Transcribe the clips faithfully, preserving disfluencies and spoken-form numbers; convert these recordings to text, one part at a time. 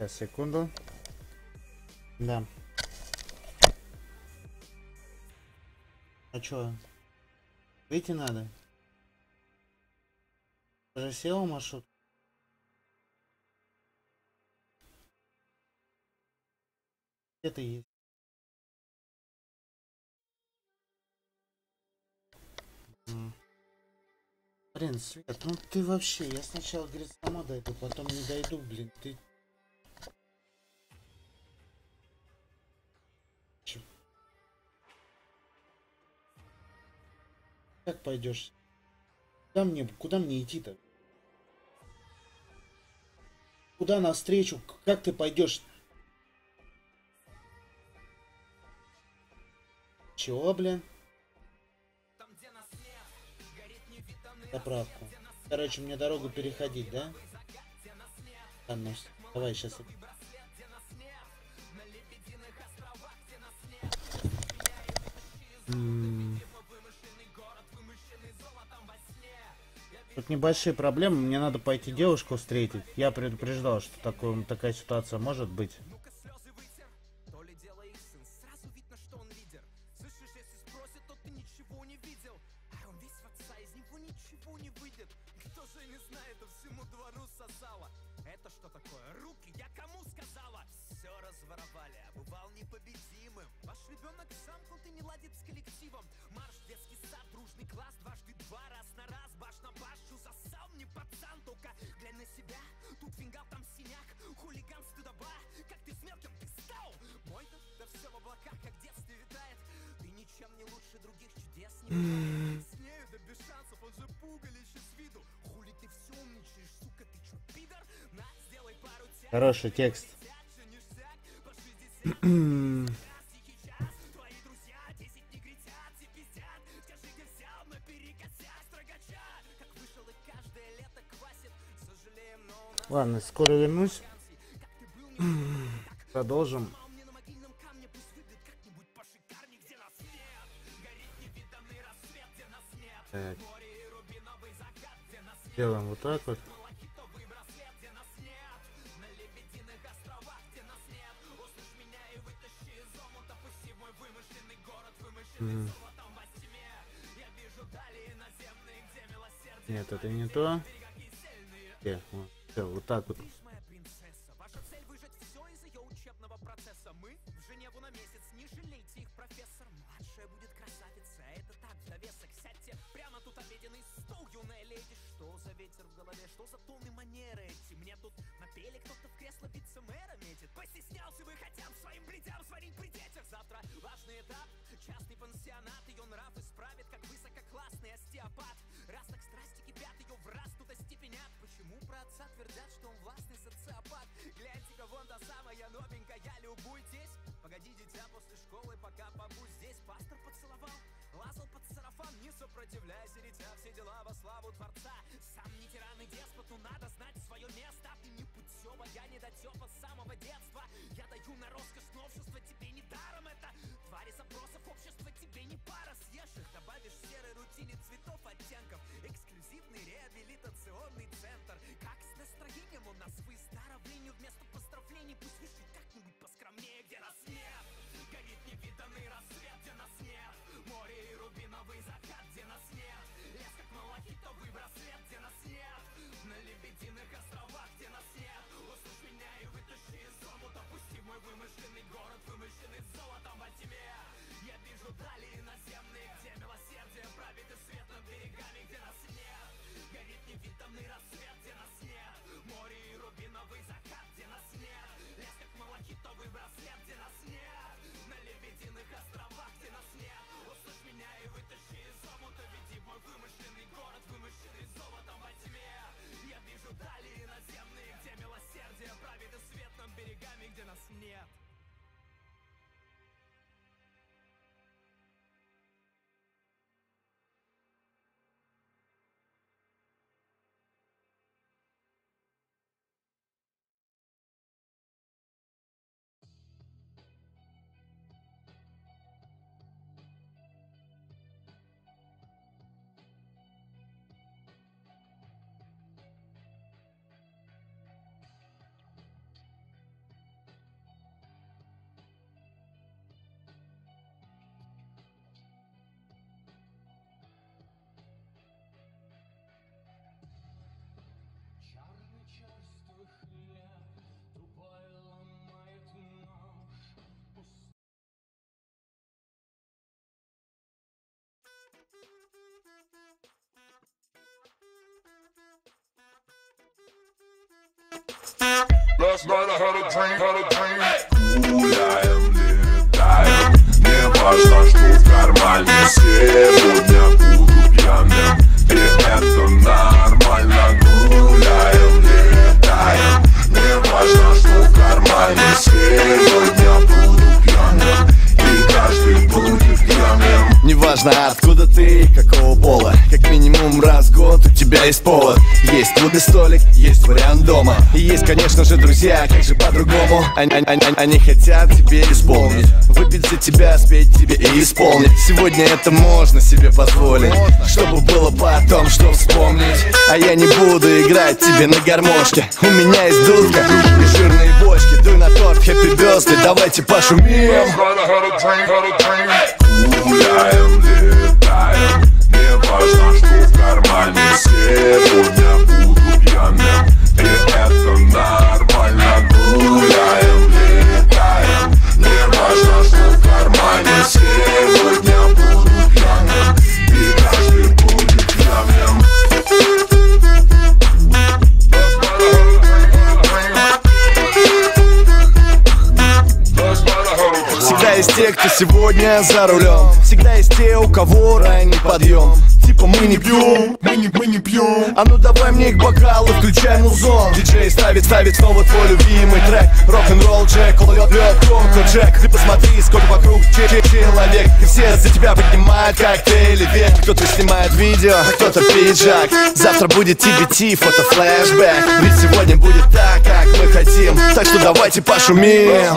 Сейчас, секунду. Да. А чё? Выйти надо. Уже сел в маршрут? Где ты есть? М. Блин, Свет, ну ты вообще, я сначала, говорит, сама дойду, потом не дойду, блин, ты... Чё? Как пойдешь? Куда мне, куда мне идти-то? Куда навстречу? Как ты пойдешь? Чего, блин? Заправку. Короче, мне дорогу переходить, да? А, ну, давай сейчас. М. Тут небольшие проблемы, мне надо пойти девушку встретить. Я предупреждал, что такое, такая ситуация может быть. Хороший текст. Ладно, скоро вернусь. Продолжим. Так. Делаем вот так вот. Mm. Нет, это не то. Э, вот, все, вот так вот. Гуляем, летаем, не важно, что в кармане. Сегодня буду пьяным, и это нормально. Гуляем, летаем, не важно, что в кармане. Сегодня буду пьяным, и каждый будет пьяным. Неважно, откуда ты, какого пола, как минимум раз в год у тебя есть повод. Есть клубный столик, есть вариант дома. И есть, конечно же, друзья, как же по-другому. Они, они, они хотят тебе исполнить, выпить за тебя, спеть тебе и исполнить. Сегодня это можно себе позволить, чтобы было потом, что вспомнить. А я не буду играть тебе на гармошке. У меня есть дудка и жирные бочки. Дуй на торт, happy birthday, давайте пошумим. Гуляем, летаем, не важно, что в кармане. Сегодня буду пьяным, и это нормально. Гуляем, летаем, не важно, что в кармане. Сегодня буду пьяным, и каждый будет пьяным. Всегда есть те, кто сегодня за рулем. Всегда есть те, у кого ранний подъем. Типа мы не пьем, мы не, мы не пьем. А ну давай мне к бокалу, включай музон. Диджей ставит, ставит снова твой любимый трек. Рок-н-ролл Джек, он лёт, лёт, Коко Джек. Ты посмотри, сколько вокруг человек. И все за тебя поднимают коктейли век. Кто-то снимает видео, а кто-то пиджак. Завтра будет ти би ти, фото-флешбэк. Ведь сегодня будет так, как мы хотим. Так что давайте пошумим.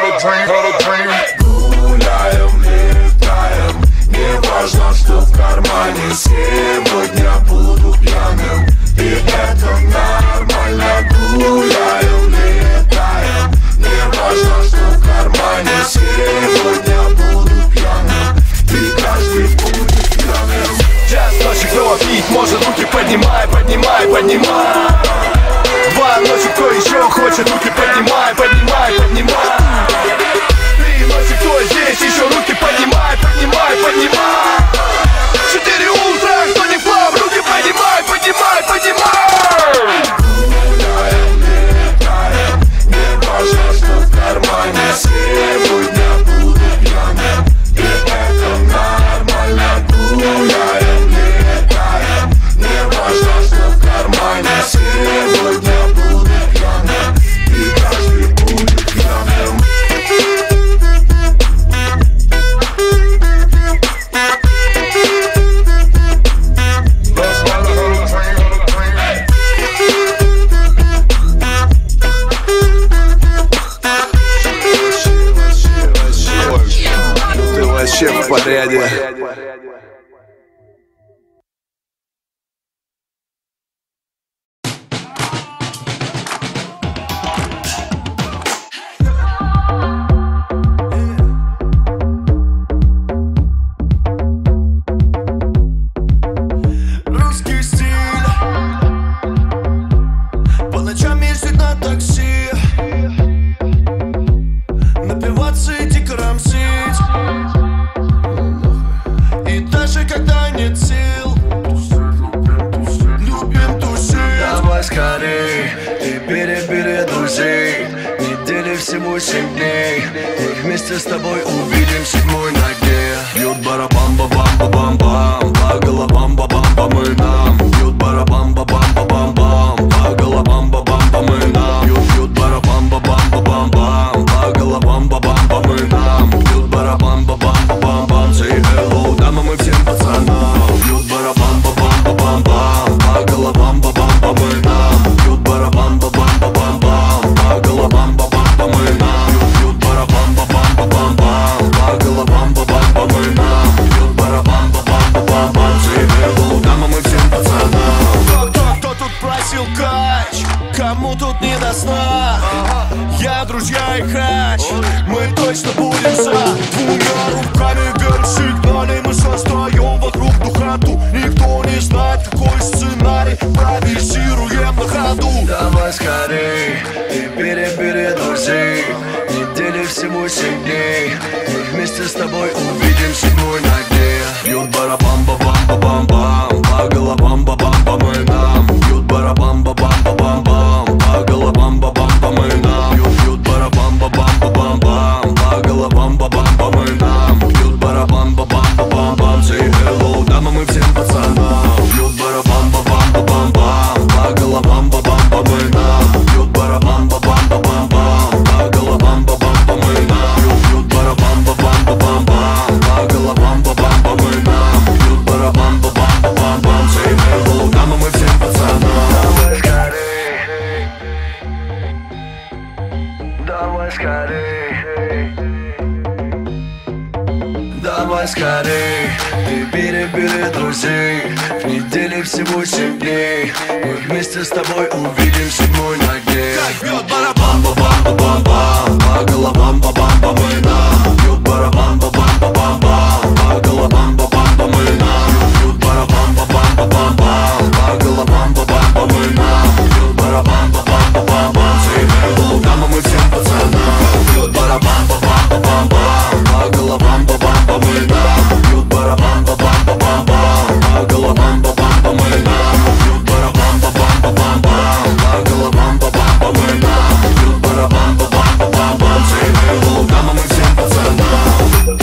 Гуляем, летаем, не важно, что в кармане. Сегодня буду пьяным, и это нормально. Гуляем, летаем, не важно, что в кармане. Сегодня буду пьяным, и каждый будет пьяным. Час ночи, кто пить может, руки поднимай, поднимай, поднимай. Два ночи, кто еще хочет, руки поднимай, поднимай, поднимай. Три ночи, кто здесь еще, руки поднимай, поднимай, поднимай. Четыре утра, кто не в клуб, руки поднимай, поднимай, поднимай. Гуляем, летаем, не важно, что в кармане. Сегодня буду пьяным, и это нормально. Гуляем, летаем, не важно, что в кармане. Сегодня буду пьяным, и каждый будет пьяным. Ты вообще в подряде. Русский стиль. По ночам ездить на такси, напиваться и дико рамсить. И даже когда нет сил, любим тусить. Давай скорей и бери-бери друзей. Недели всего семь дней, и вместе с тобой увидим седьмой ноге. Бьют барабам-ба-бам-ба-бам-бам, по головам ба-бам-бам и нам. Бьют барабам-ба-бам-ба-бам-бам, по головам ба-бам-бам и нам. Бьют, бьют барабам-ба-бам-ба-бам-бам, по головам ба-бам-бам и нам. Бьют барабам-ба-бам-ба-бам-бам, say hello, дамам и всем пацанам. Бьют барабам-ба-бам-ба-бам-бам, по головам ба-бам-бам и нам. Бьют барабам-ба-бам-ба-бам-бам, по головам ба-бам-бам и нам. Бьют, бьют барабам-ба-бам-ба-бам-бам, по головам ба-бам-бам и нам. Бьют барабам-ба-бам-ба-бам-бам, say hello, дамам и всем пацанам. Кто, кто, кто тут просил кач? Кому тут не до сна? Я, друзья и хач, мы точно будем за. Двумя руками вверх сигнали, мы создаем вокруг духоту. Никто не знает, какой сценарий, импровизируем на ходу. Давай скорей и бери-бери друзей. Недели всего семь дней, мы вместе с тобой увидим седьмой ноге. Бьют барабам-ба-бам-ба-бам-бам, по головам ба-бам-бам и нам. Бьют барабам-ба-бам-ба-бам-бам, по головам ба-бам. скорей. Давай скорей, ты бери-бери друзей. В неделе всего семь дней. Мы вместе с тобой увидим седьмой ноге. Как бьет барабан, ба-бам-ба-бам-бам, по головам, ба-бам-бам, мы нам. Бьет барабан, ба-бам-ба-бам-бам, по головам, ба-бам-бам, мы нам. Бьет барабан, ба-бам-ба-бам-бам, по головам, ба-бам-бам, мы нам. Бьет барабан, ба-бам-ба-бам-бам, заебал дамам и всем пацанам. Бьет барабан, ба-бам-ба-бам-бам, по головам, ба-бам-бам, мы нам. Бьет барабан, ба-бам-ба-бам-бам, по головам, ба-бам-бам, мы нам. Бьет барабан, ба-бам-ба-бам-бам, по головам, ба-бам-бам, мы нам. Бьет барабан, ба-бам-ба-бам-бам, заебал дамам и всем пацанам.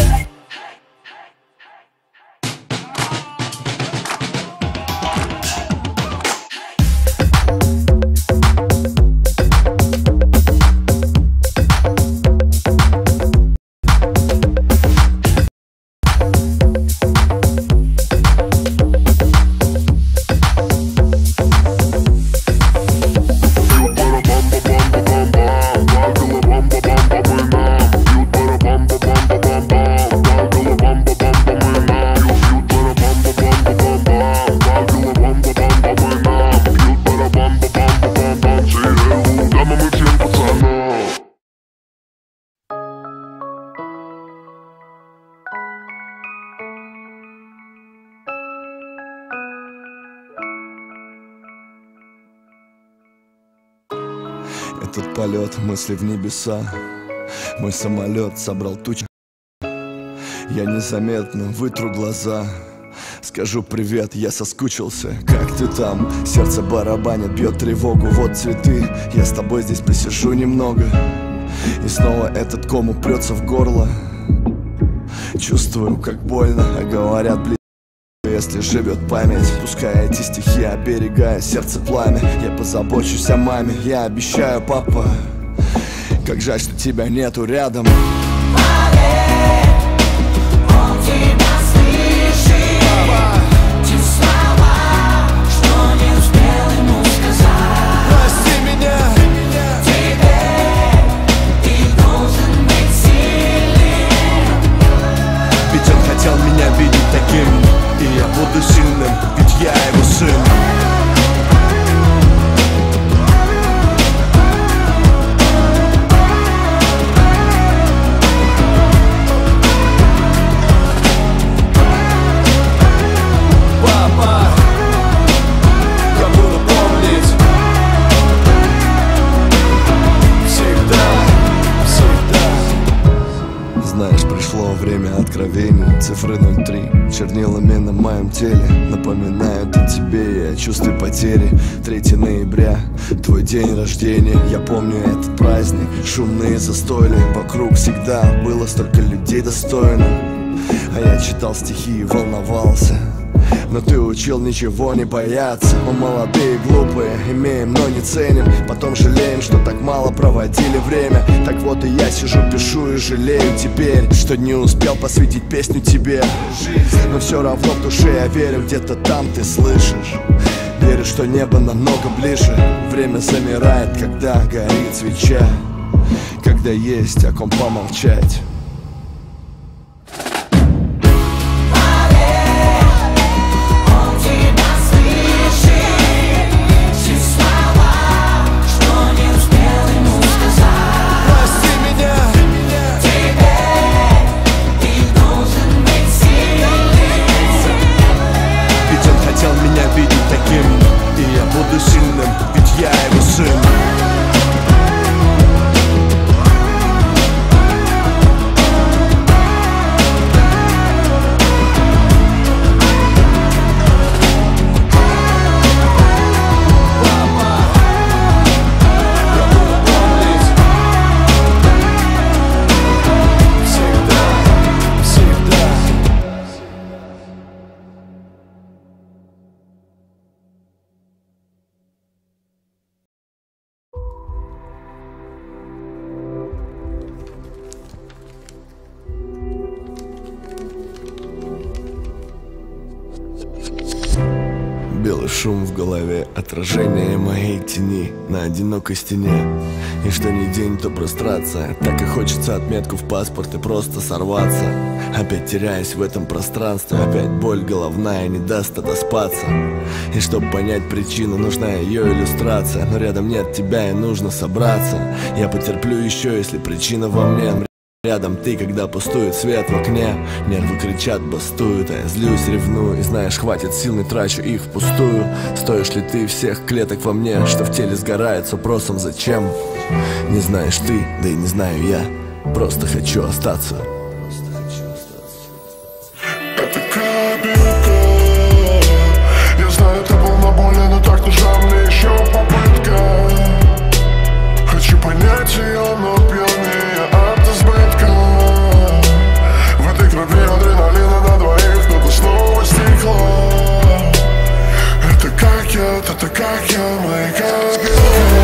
Этот полет мысли в небеса. Мой самолет собрал тучи. Я незаметно вытру глаза. Скажу привет, я соскучился. Как ты там? Сердце барабанит, бьет тревогу. Вот цветы, я с тобой здесь присижу немного. И снова этот ком упрется в горло. Чувствую, как больно, а говорят, блин, если живет память. Пускай эти стихи оберегая сердце пламя. Я позабочусь о маме, я обещаю, папа. Как жаль, что тебя нету рядом. Меня видеть таким, и я буду сильным, ведь я его сын. Папа, я буду помнить всегда, всегда. Знаешь, пришло время откровений. Цифры ноль три чернилами на моем теле напоминают о тебе и о чувстве потери. Третьего ноября, твой день рождения. Я помню этот праздник, шумные застолья. Вокруг всегда было столько людей достойных. А я читал стихи и волновался. Но ты учил ничего не бояться. Мы молодые, глупые, имеем, но не ценим. Потом жалеем, что так мало проводили время. Так вот и я сижу, пишу и жалею теперь, что не успел посвятить песню тебе. Но все равно в душе я верю, где-то там ты слышишь. Верю, что небо намного ближе. Время замирает, когда горит свеча. Когда есть о ком помолчать. Сильным, ведь я его сын. Белый шум в голове, отражение моей тени на одинокой стене. И что ни день, то прострация. Так и хочется отметку в паспорт и просто сорваться. Опять теряюсь в этом пространстве. Опять боль головная не даст отоспаться. И чтобы понять причину, нужна ее иллюстрация. Но рядом нет тебя и нужно собраться. Я потерплю еще, если причина во мне. Рядом ты, когда пустует свет в окне. Нервы кричат, бастуют, а я злюсь, ревную. И знаешь, хватит сил, не трачу их впустую. Стоишь ли ты всех клеток во мне, что в теле сгорает с вопросом зачем? Не знаешь ты, да и не знаю я. Просто хочу остаться. Это капелька. Я знаю, ты был на боли, но так нужна мне еще попытка. Хочу понять ее, но пьянее от избытка. В этой крови адреналина на двоих, но ты снова стекла. Это как я, это как я, моя капелька.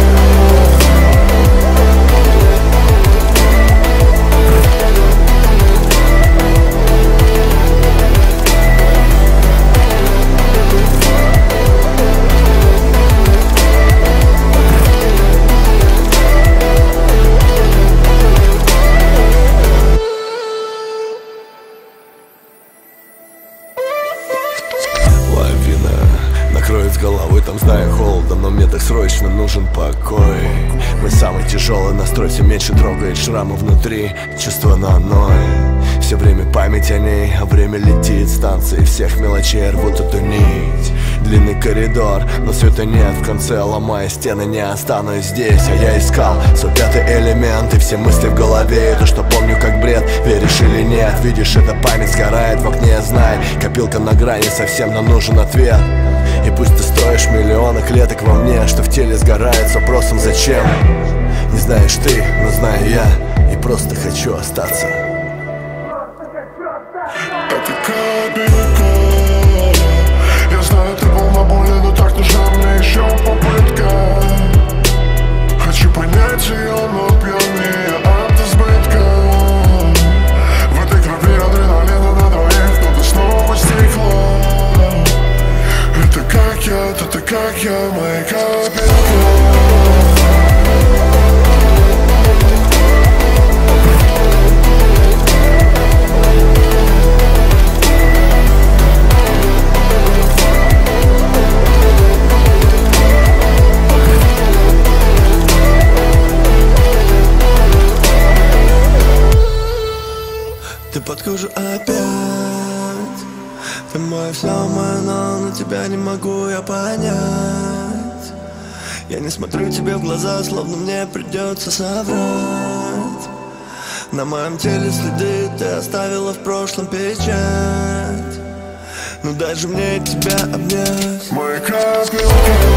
Накроет с головой, там знаю холодом, но мне так срочно нужен покой. Мой самый тяжелый настрой все меньше трогает шрамы внутри. Чувство на одной, все время память о ней. А время летит, станции всех мелочей рвут эту нить. Длинный коридор, но света нет в конце. Ломая стены, не останусь здесь. А я искал свой пятый элемент. И все мысли в голове, и то, что помню как бред. Веришь или нет, видишь, эта память сгорает в окне, знай. Копилка на грани совсем, но нужен ответ. И пусть ты стоишь миллиона клеток во мне, что в теле сгорает с вопросом зачем. Не знаешь ты, но знаю я. И просто хочу остаться. Это капелька. Я знаю, ты был на боли, но так нужна мне еще попытка. Хочу понять ее, но пьянее от избытка. В этой крови адреналина на двоих, но ты снова стекла. Это как я, это как я, моя капелька. Ты под кожу опять. Ты мое все, мое, но на тебя не могу я понять. Я не смотрю тебе в глаза, словно мне придется соврать. На моем теле следы ты оставила в прошлом печать. Ну дай же мне тебя обнять. Моя капелька.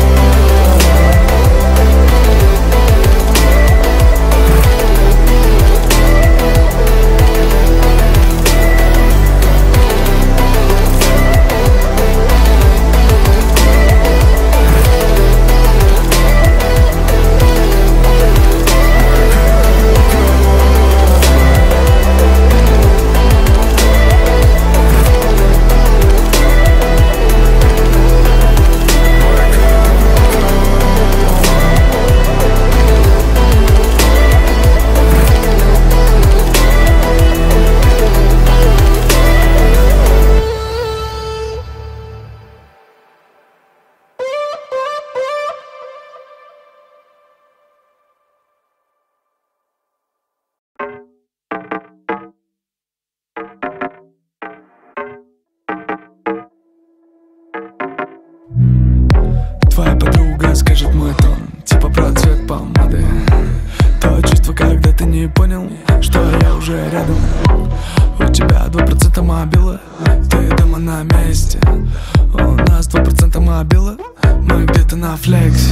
Твоя подруга скажет мой тон, типа про цвет помады. То чувство, когда ты не понял, что я уже рядом. У тебя два процента мобила, ты дома на месте. У нас два процента мобила, мы где-то на флексе.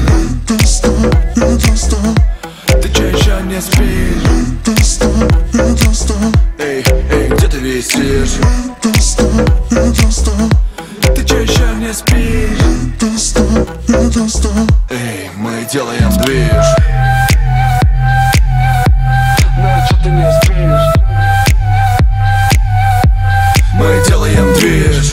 Ты че еще не спишь? Эй, эй, где ты висишь? Ты че еще не спишь? Эй, мы делаем движ. Ну че ты не спишь? Мы делаем движ.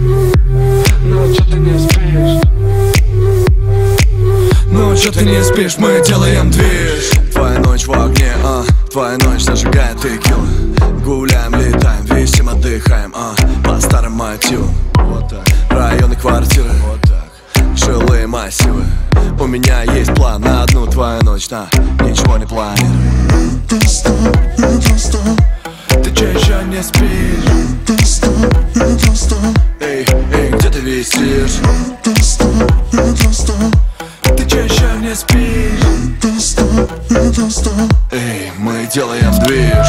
Ну че ты не спишь? Ну че ты не спишь? спишь, мы делаем движ. Твоя ночь в огне, а, твоя ночь зажигает текилу. Гуляем, летаем, висим, отдыхаем, а, по старым мотивам. Вот так. Районы, квартиры, вот так. Жилые массивы. У меня есть план на одну твою ночь, на ничего не планирую. Ты че еще не спишь? Эй, эй, где ты висишь? Ты че еще не спишь? Эй, мы делаем движ.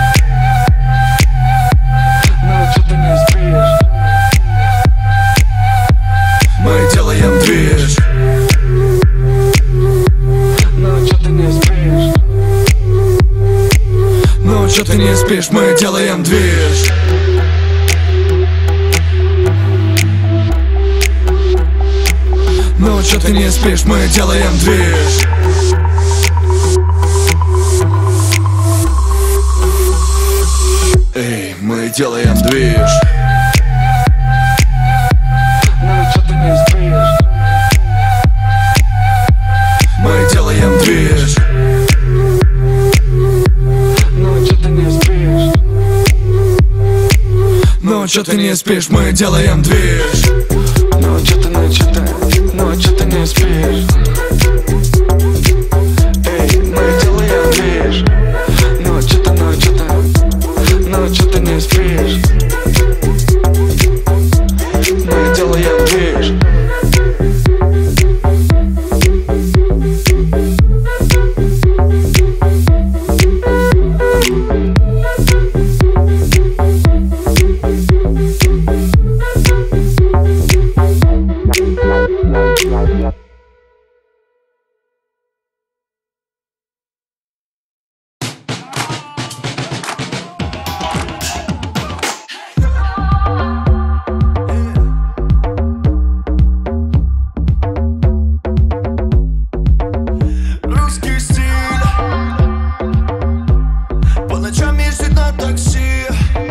Ну че ты не спишь? Мы делаем движ. Ну че ты не спишь? Ну чё ты не спишь, мы делаем движ. Ну чё ты не спишь, мы делаем движ. Эй, мы делаем движ. Ну че ты не спишь? Мы делаем движ. Ну че ты не спишь? Ну чё ты не спишь, мы делаем движ. Ну че ты, ну че ты, ну че ты не спишь? Эй, мы делаем движ. Ну че ты, ну че ты, ну че ты не спишь? Мы делаем движ. Русский стиль. По ночам ездить на такси,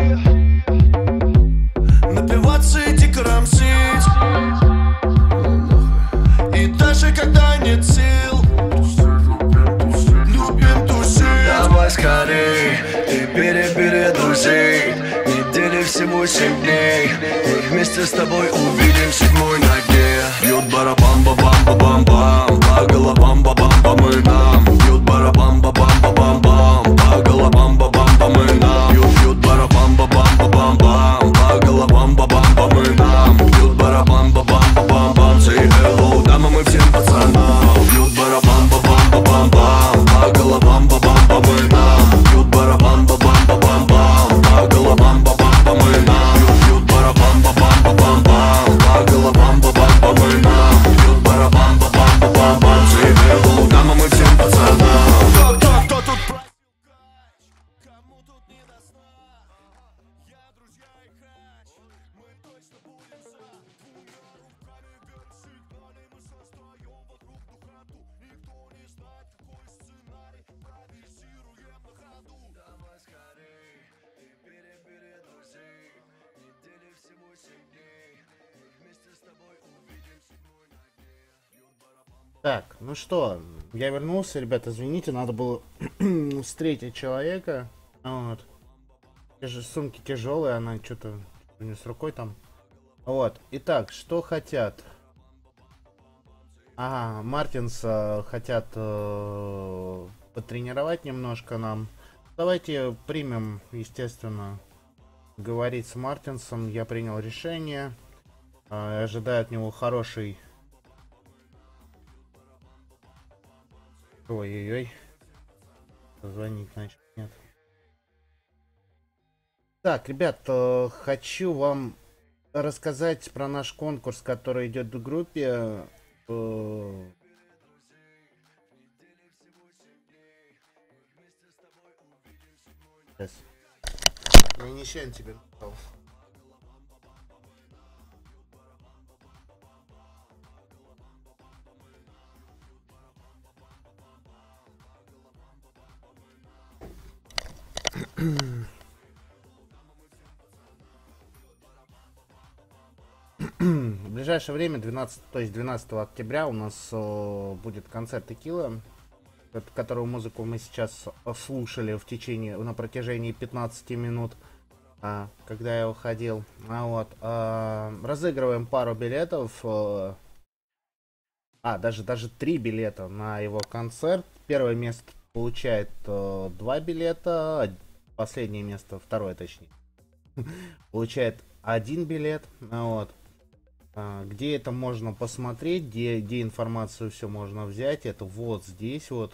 напиваться и дико рамсить. И даже когда нет сил, любим тусить. Давай скорей, и перебери друзей. Недели всего семь дней, и вместе с тобой увидим седьмой ноге. Бьют барабан, бабам, бабам, бам, по головам, бабам, бам, и нам. Бьют барабан, бабам, бабам, бам, по головам, бабам, бам, и нам. Бьют, бьют барабан, бабам, бабам, бам, по головам, бабам, бам, и нам. Бьют барабан, бабам, бабам, бам, say hello, дамам и всем пацанам. Бьют барабан, бабам, бабам, бам, по головам, бабам, бам, и нам. Бьют барабан, бабам, бабам, бам, по головам, бабам, бам, и нам. Бьют, бьют барабан, бабам, бабам, бам, по головам, бабам, бам, и нам. Бьют барабан, бабам, бабам, бам, say hello, дамам и всем пацанам. Кто, кто, кто тут просил кач? Кому тут не до сна? Я, друзья и хач. Мы точно будем за двумя руками вверх сигнали. Мы создаем вокруг духоту. Никто не знает, какой сценарий. Импровизируем на ходу. Давай скорей, и перебери друзей. Недели всего семь дней, и вместе с тобой увидим седьмой ноге. Бьют барабан. Так, ну что, я вернулся, ребят, извините, надо было встретить человека. Вот. Те же сумки тяжелые, она что-то не с рукой там. Вот. Итак, что хотят? Ага, Мартинс э, хотят э, потренировать немножко нам. Давайте примем, естественно, говорить с Мартинсом. Я принял решение. Э, ожидаю от него хороший... Ой-ой-ой. Звонить, значит, нет. Так, ребят, э, хочу вам рассказать про наш конкурс, который идет в группе. Э, Сейчас. Я ничего тебе написал. ближайшее время, двенадцатого, то есть двенадцатого октября, у нас э, будет концерт Текила, которую музыку мы сейчас слушали в течение, на протяжении пятнадцати минут, а, когда я уходил. А вот, а, разыгрываем пару билетов, а, а даже, даже три билета на его концерт. Первое место получает а, два билета, последнее место, второе точнее, получает один билет. А вот. А, где это можно посмотреть, где, где информацию все можно взять, это вот здесь вот.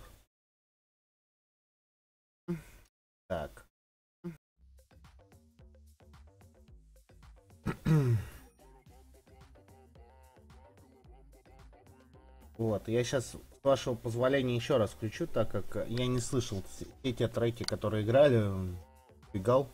Так. Вот, я сейчас, с вашего позволения, еще раз включу, так как я не слышал эти треки, которые играли, бегал.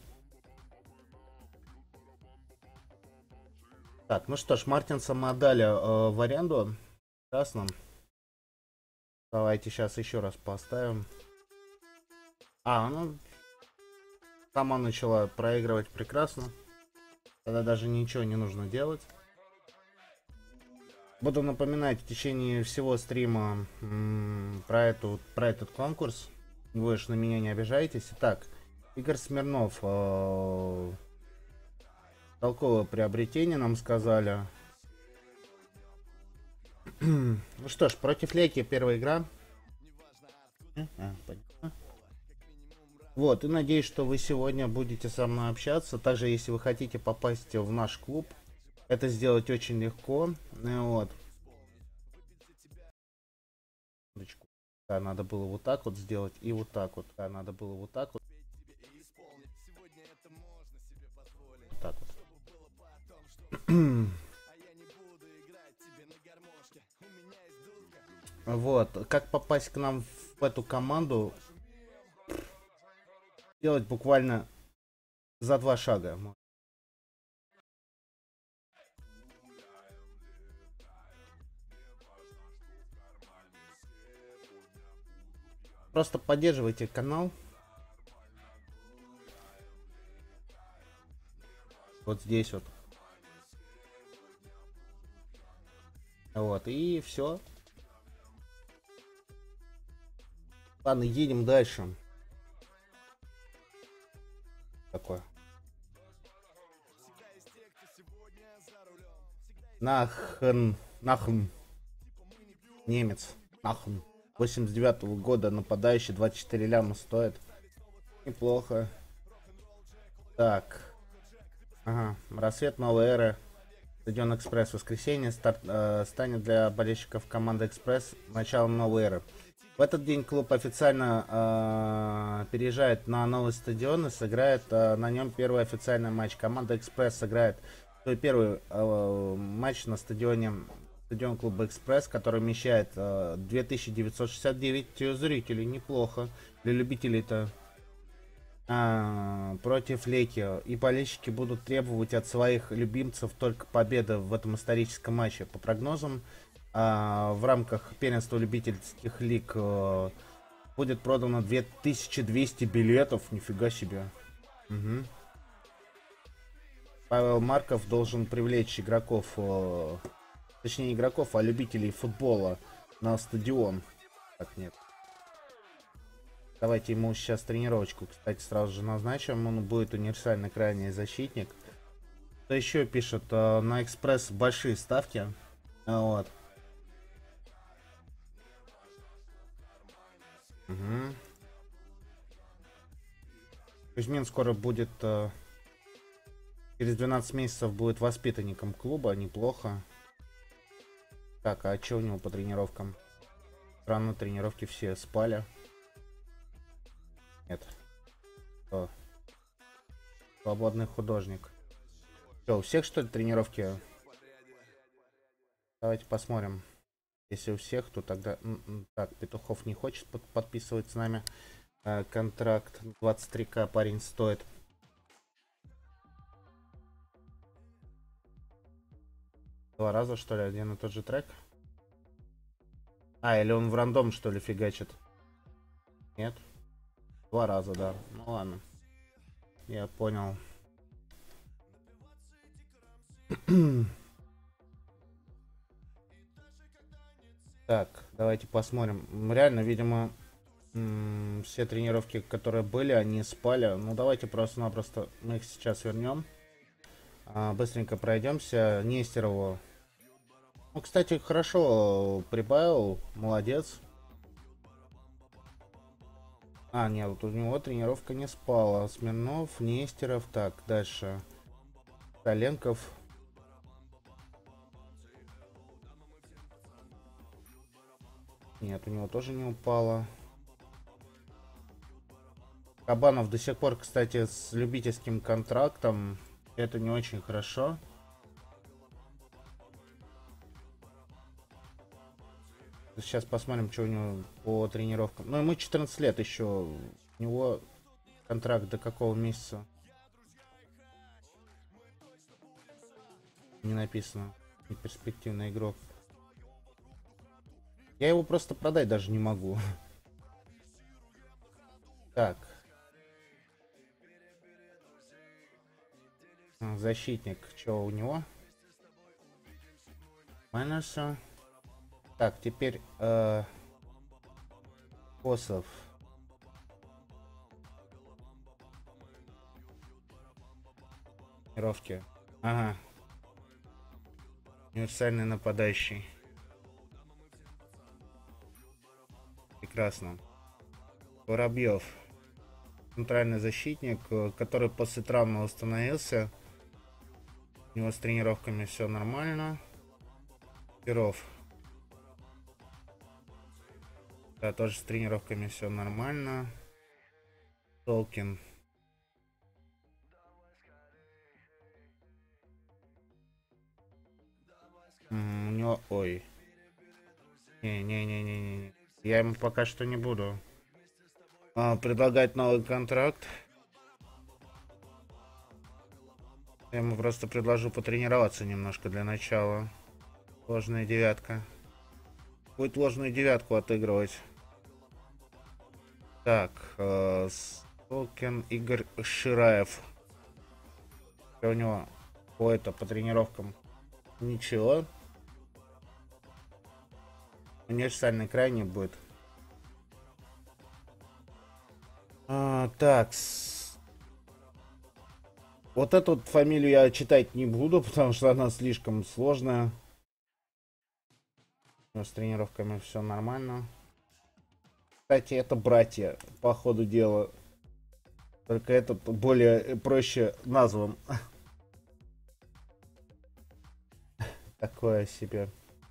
Так, ну что ж, Мартинса мы отдали э, в аренду. Прекрасно. Давайте сейчас еще раз поставим. А, ну, сама начала проигрывать прекрасно. Тогда даже ничего не нужно делать. Буду напоминать в течение всего стрима м, про, эту, про этот конкурс. Вы же на меня не обижаетесь. Итак, Игорь Смирнов. Э, толковое приобретение, нам сказали. Ну что ж, против Леки первая игра. А, вот, и надеюсь, что вы сегодня будете со мной общаться. Также, если вы хотите попасть в наш клуб, это сделать очень легко. Вот. Да, надо было вот так вот сделать и вот так вот. Да, надо было вот так вот. Вот так вот. Вот, как попасть к нам в эту команду? Делать буквально за два шага. Просто поддерживайте канал. Вот здесь вот. Вот, и все. Ладно, едем дальше. Такое. Нахн. Нахн. Немец. Нахн. восемьдесят девятого года нападающий, двадцать четыре ляма стоит. Неплохо. Так. Ага. Рассвет новой эры. Стадион Экспресс. Воскресенье старт, э, станет для болельщиков команды Экспресс началом новой эры. В этот день клуб официально э, переезжает на новый стадион и сыграет э, на нем первый официальный матч. Команда Экспресс сыграет свой первый э, матч на стадионе стадион клуба Экспресс, который вмещает э, две тысячи девятьсот шестьдесят девять зрителей. Неплохо. Для любителей-то а, против Леки. И болельщики будут требовать от своих любимцев только победы в этом историческом матче. По прогнозам, а, в рамках первенства любительских лиг а, будет продано две тысячи двести билетов. Нифига себе. Угу. Павел Марков должен привлечь игроков, а, точнее игроков, а любителей футбола на стадион. Так, нет. Давайте ему сейчас тренировочку, кстати, сразу же назначим. Он будет универсальный крайний защитник. Кто еще пишет? На Экспресс большие ставки. Вот. Угу. Кузьмин скоро будет... Через двенадцать месяцев будет воспитанником клуба. Неплохо. Так, а что у него по тренировкам? Странно, тренировки все спали. Нет. О. Свободный художник. Что, у всех, что ли, тренировки? Давайте посмотрим. Если у всех, то тогда... Так, Петухов не хочет под подписывать с нами э, контракт. двадцать три ка парень стоит. Два раза, что ли, один и тот же трек? А, или он в рандом, что ли, фигачит? Нет. Два раза, да. Ну ладно. Я понял. Так, давайте посмотрим. Реально, видимо, все тренировки, которые были, они спали. Ну, давайте просто-напросто мы их сейчас вернем. А, быстренько пройдемся. Нестерову. Ну, кстати, хорошо прибавил. Молодец. А, нет, вот у него тренировка не спала. Смирнов, Нестеров. Так, дальше. Коленков. Нет, у него тоже не упало. Кабанов до сих пор, кстати, с любительским контрактом. Это не очень хорошо. Сейчас посмотрим, что у него по тренировкам. Ну, ему четырнадцать лет еще. У него контракт до какого месяца? Не написано. Неперспективный игрок. Я его просто продать даже не могу. Так. Защитник. Что у него? Майнерса. Так, теперь э, Косов. Тренировки. Ага. Универсальный нападающий. Прекрасно. Воробьев. Центральный защитник, который после травмы восстановился. У него с тренировками все нормально. Перов. Да, тоже с тренировками все нормально. Толкин. М, у него... Ой. Не-не-не-не-не. Я ему пока что не буду а, предлагать новый контракт. Я ему просто предложу потренироваться немножко для начала. Ложная девятка. Будет ложную девятку отыгрывать. Так, э, Столкин Игорь Шираев. Что у него по это по тренировкам? Ничего. Универсальный крайний будет. А, так. С... Вот эту вот фамилию я читать не буду, потому что она слишком сложная. С тренировками все нормально. Кстати, это братья, по ходу дела. Только этот более проще назван. Такое себе.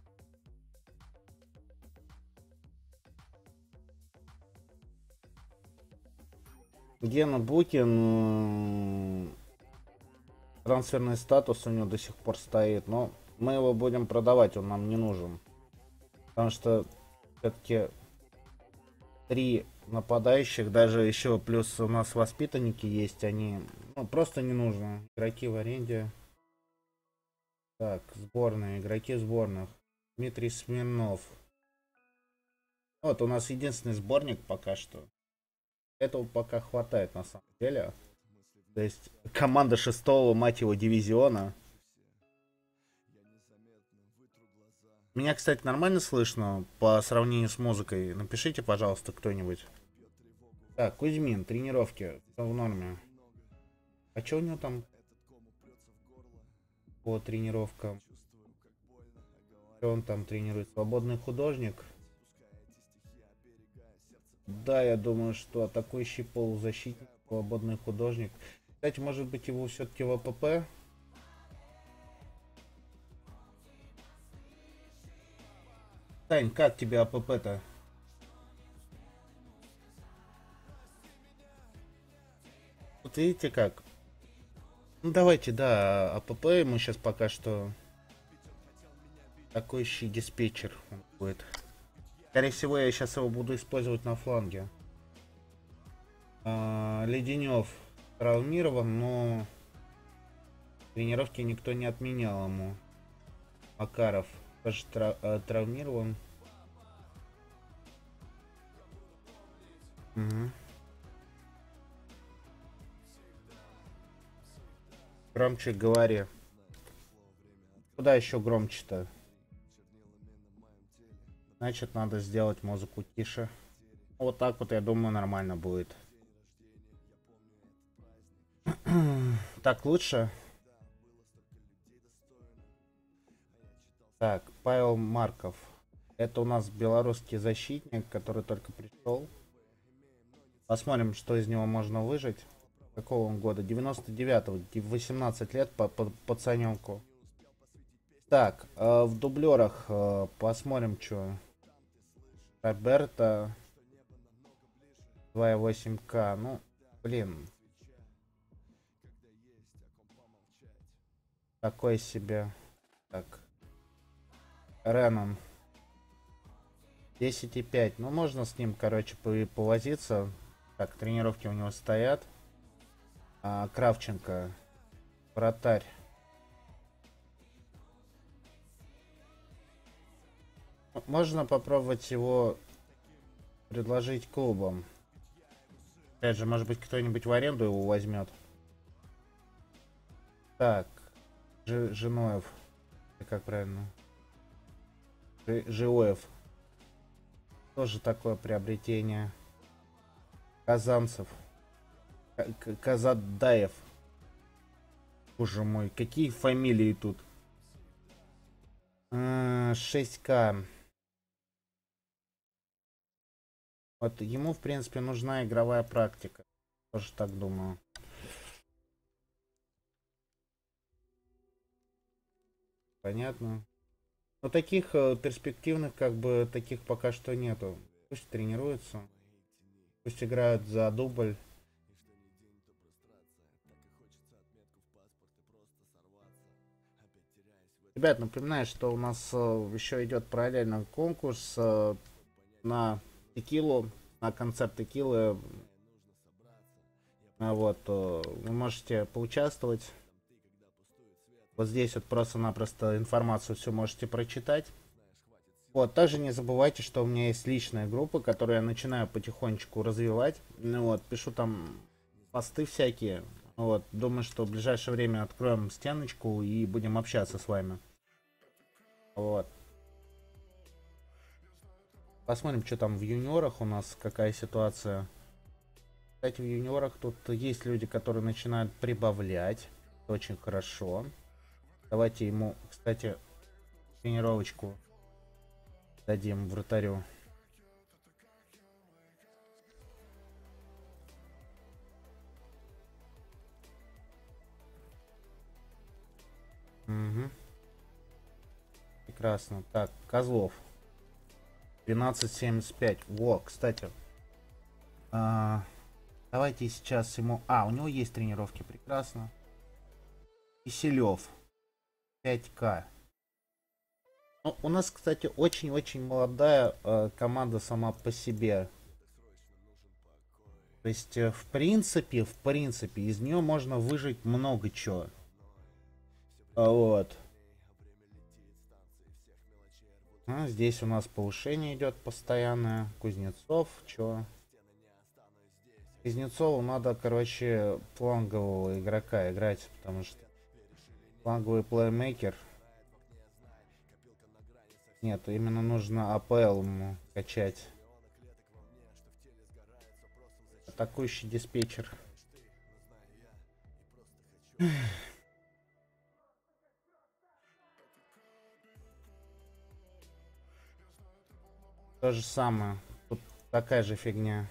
Гена Букин. Трансферный статус у него до сих пор стоит. Но мы его будем продавать, он нам не нужен. Потому что все-таки три нападающих, даже еще плюс у нас воспитанники есть, они ну, просто не нужны. Игроки в аренде. Так, сборные, игроки сборных. Дмитрий Смирнов. Вот у нас единственный сборник пока что. Этого пока хватает на самом деле. То есть команда шестого, мать его, дивизиона. Меня, кстати, нормально слышно по сравнению с музыкой. Напишите, пожалуйста, кто-нибудь. Так, Кузьмин, тренировки. Все в норме. А что у него там по тренировкам? Что он там тренирует? Свободный художник? Да, я думаю, что атакующий полузащитник, свободный художник. Кстати, может быть, его все-таки в АПП? Тань, как тебе АПП-то? Вот видите как? Ну давайте, да, АПП ему сейчас пока что атакующий диспетчер он будет. Скорее всего, я сейчас его буду использовать на фланге. А, Леденев травмирован, но тренировки никто не отменял ему. Макаров тоже тра травмирован. Угу. Громче говори. Куда еще громче-то? Значит, надо сделать музыку тише. Вот так вот, я думаю, нормально будет. Так, лучше? Так, Павел Марков. Это у нас белорусский защитник, который только пришел. Посмотрим, что из него можно выжить. Какого он года? девяносто девятого, восемнадцать лет по, по пацаненку. Так, э, в дублерах э, посмотрим, что. Роберто два и восемь ка. Ну, блин. Такой себе. Так. Ренан. десять и пять. Ну, можно с ним, короче, повозиться. Так, тренировки у него стоят. А, Кравченко. Вратарь. Можно попробовать его предложить клубам. Опять же, может быть, кто-нибудь в аренду его возьмет. Так. Ж Женоев. Как правильно? Ж Жиоев. Тоже такое приобретение. Казанцев. К Казадаев. Боже мой, какие фамилии тут? А, шесть ка. Вот ему, в принципе, нужна игровая практика. Тоже так думаю. Понятно. Но таких э, перспективных, как бы, таких пока что нету. Пусть тренируются. Пусть играют за дубль. Ребят, напоминаю, что у нас э, еще идет параллельно конкурс э, на текилу, на концепт текилы. А вот, э, вы можете поучаствовать. Вот здесь вот просто-напросто информацию все можете прочитать. Вот, также не забывайте, что у меня есть личная группа, которую я начинаю потихонечку развивать. Ну вот, пишу там посты всякие. Вот, думаю, что в ближайшее время откроем стеночку и будем общаться с вами. Вот. Посмотрим, что там в юниорах у нас, какая ситуация. Кстати, в юниорах тут есть люди, которые начинают прибавлять. Очень хорошо. Давайте ему, кстати, тренировочку дадим вратарю. Угу. Прекрасно. Так, Козлов. двенадцать семьдесят пять. Во, кстати. А, давайте сейчас ему... А, у него есть тренировки. Прекрасно. Киселев. пять ка. Ну, у нас, кстати, очень-очень молодая э, команда сама по себе. То есть, э, в принципе, в принципе, из нее можно выжить много чего. А, вот. А, здесь у нас повышение идет постоянное. Кузнецов, чё? Кузнецову надо, короче, флангового игрока играть, потому что фланговый плеймейкер. Нет, именно нужно АПЛ ему качать. Атакующий диспетчер. То же самое. Тут такая же фигня.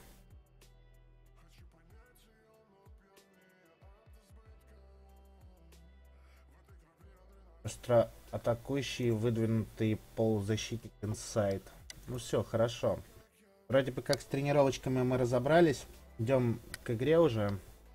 Остро атакующий, выдвинутый полузащитник инсайд. Ну все, хорошо. Вроде бы как с тренировочками мы разобрались. Идем к игре уже.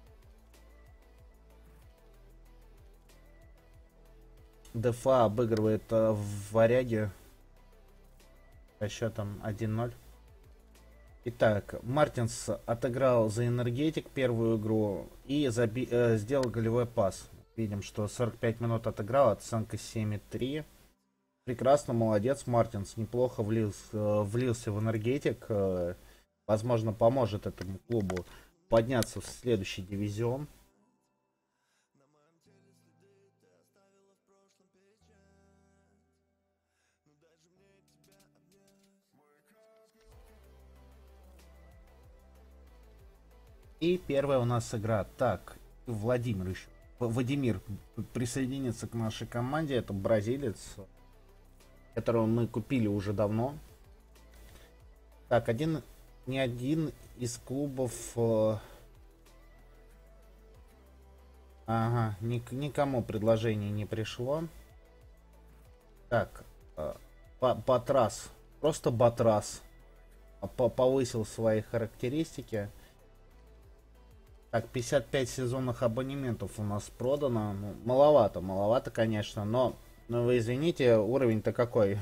ДФА обыгрывает э, в Варяге со счетом один ноль. Итак, Мартинс отыграл за Энергетик первую игру и заби э, сделал голевой пас. Видим, что сорок пять минут отыграл, оценка семь и три. Прекрасно, молодец, Мартинс. Неплохо влился, влился в Энергетик. Возможно, поможет этому клубу подняться в следующий дивизион. И первая у нас игра. Так, Владимир еще. Владимир присоединится к нашей команде. Это бразилец, которого мы купили уже давно. Так, один, ни один из клубов... Э, ага, ни, никому предложение не пришло. Так, э, Батрас. Просто Батрас. Повысил свои характеристики. Так, пятьдесят пять сезонных абонементов у нас продано. Ну, маловато, маловато, конечно, но, но вы извините, уровень-то какой.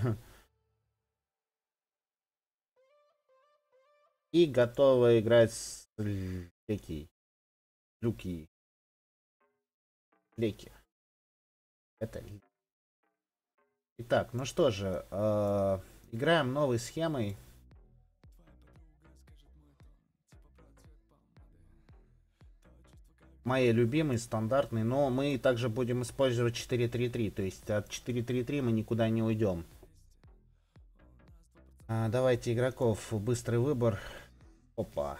И готовы играть с Леки. Люки. Леки. Это... Итак, ну что же, э, играем новой схемой. Мои любимые, стандартные, но мы также будем использовать четыре три три, то есть от четыре три три мы никуда не уйдем. А, давайте игроков, быстрый выбор. Опа.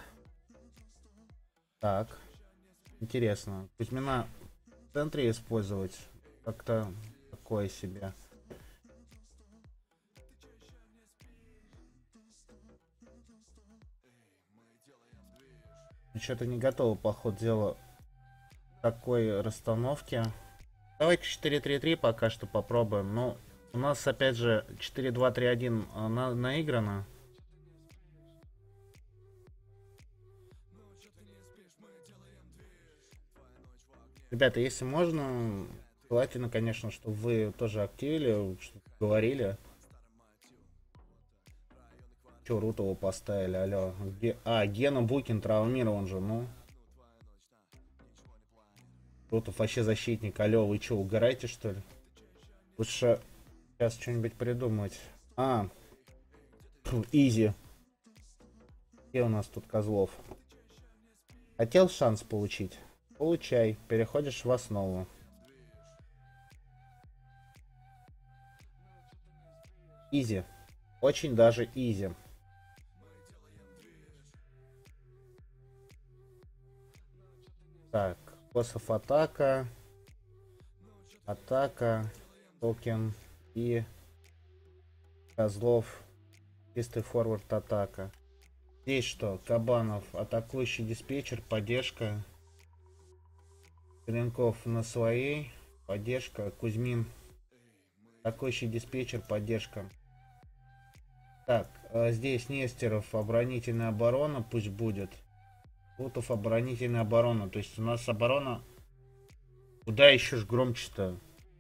Так, интересно. Кузьмина в центре использовать как-то такое себе. Что-то не готово, по ходу дела, такой расстановки. Давайте четыре три три пока что попробуем. Но у нас опять же четыре два три один на, наиграно. Ребята, если можно, желательно, конечно, чтобы вы тоже активили, чтобы говорили. Че, Рутова поставили, алло. Где? А, Гена Букин травмирован же, ну. Рутов вообще защитник, алло, вы че, угораете, что ли? Лучше сейчас что-нибудь придумать. А, изи. Где у нас тут Козлов? Хотел шанс получить? Получай, переходишь в основу. Изи. Очень даже изи. Так, Косов атака. Атака. Токен. И Козлов. Чистый форвард атака. Здесь что? Кабанов. Атакующий диспетчер. Поддержка. Кренков на своей. Поддержка. Кузьмин. Атакующий диспетчер. Поддержка. Так, а здесь Нестеров. Оборонительная оборона. Пусть будет. Лутов оборонительная оборона. То есть у нас оборона... Куда еще ж громче-то?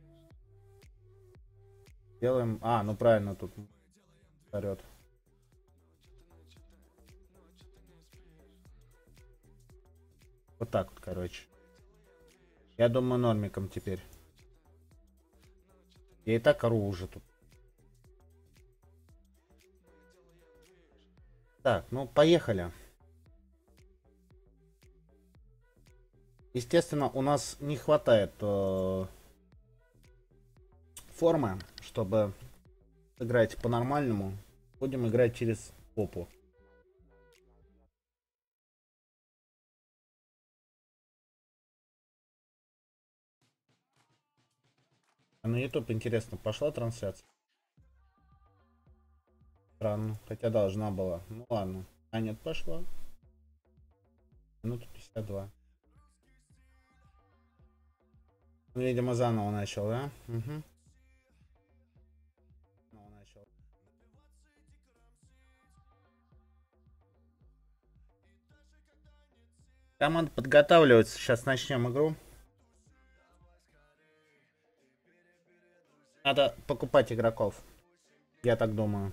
Делаем... А, ну правильно, тут орет. Вот так вот, короче. Я думаю, нормиком теперь. Я и так ору уже тут. Так, ну поехали. Естественно, у нас не хватает э, формы, чтобы играть по-нормальному. Будем играть через попу. А на YouTube, интересно, пошла трансляция? Странно, хотя должна была. Ну ладно. А нет, пошла. Минута пятьдесят два. Видимо, заново начал, да? Угу. Начал. Команда подготавливается. Сейчас начнем игру. Надо покупать игроков. Я так думаю.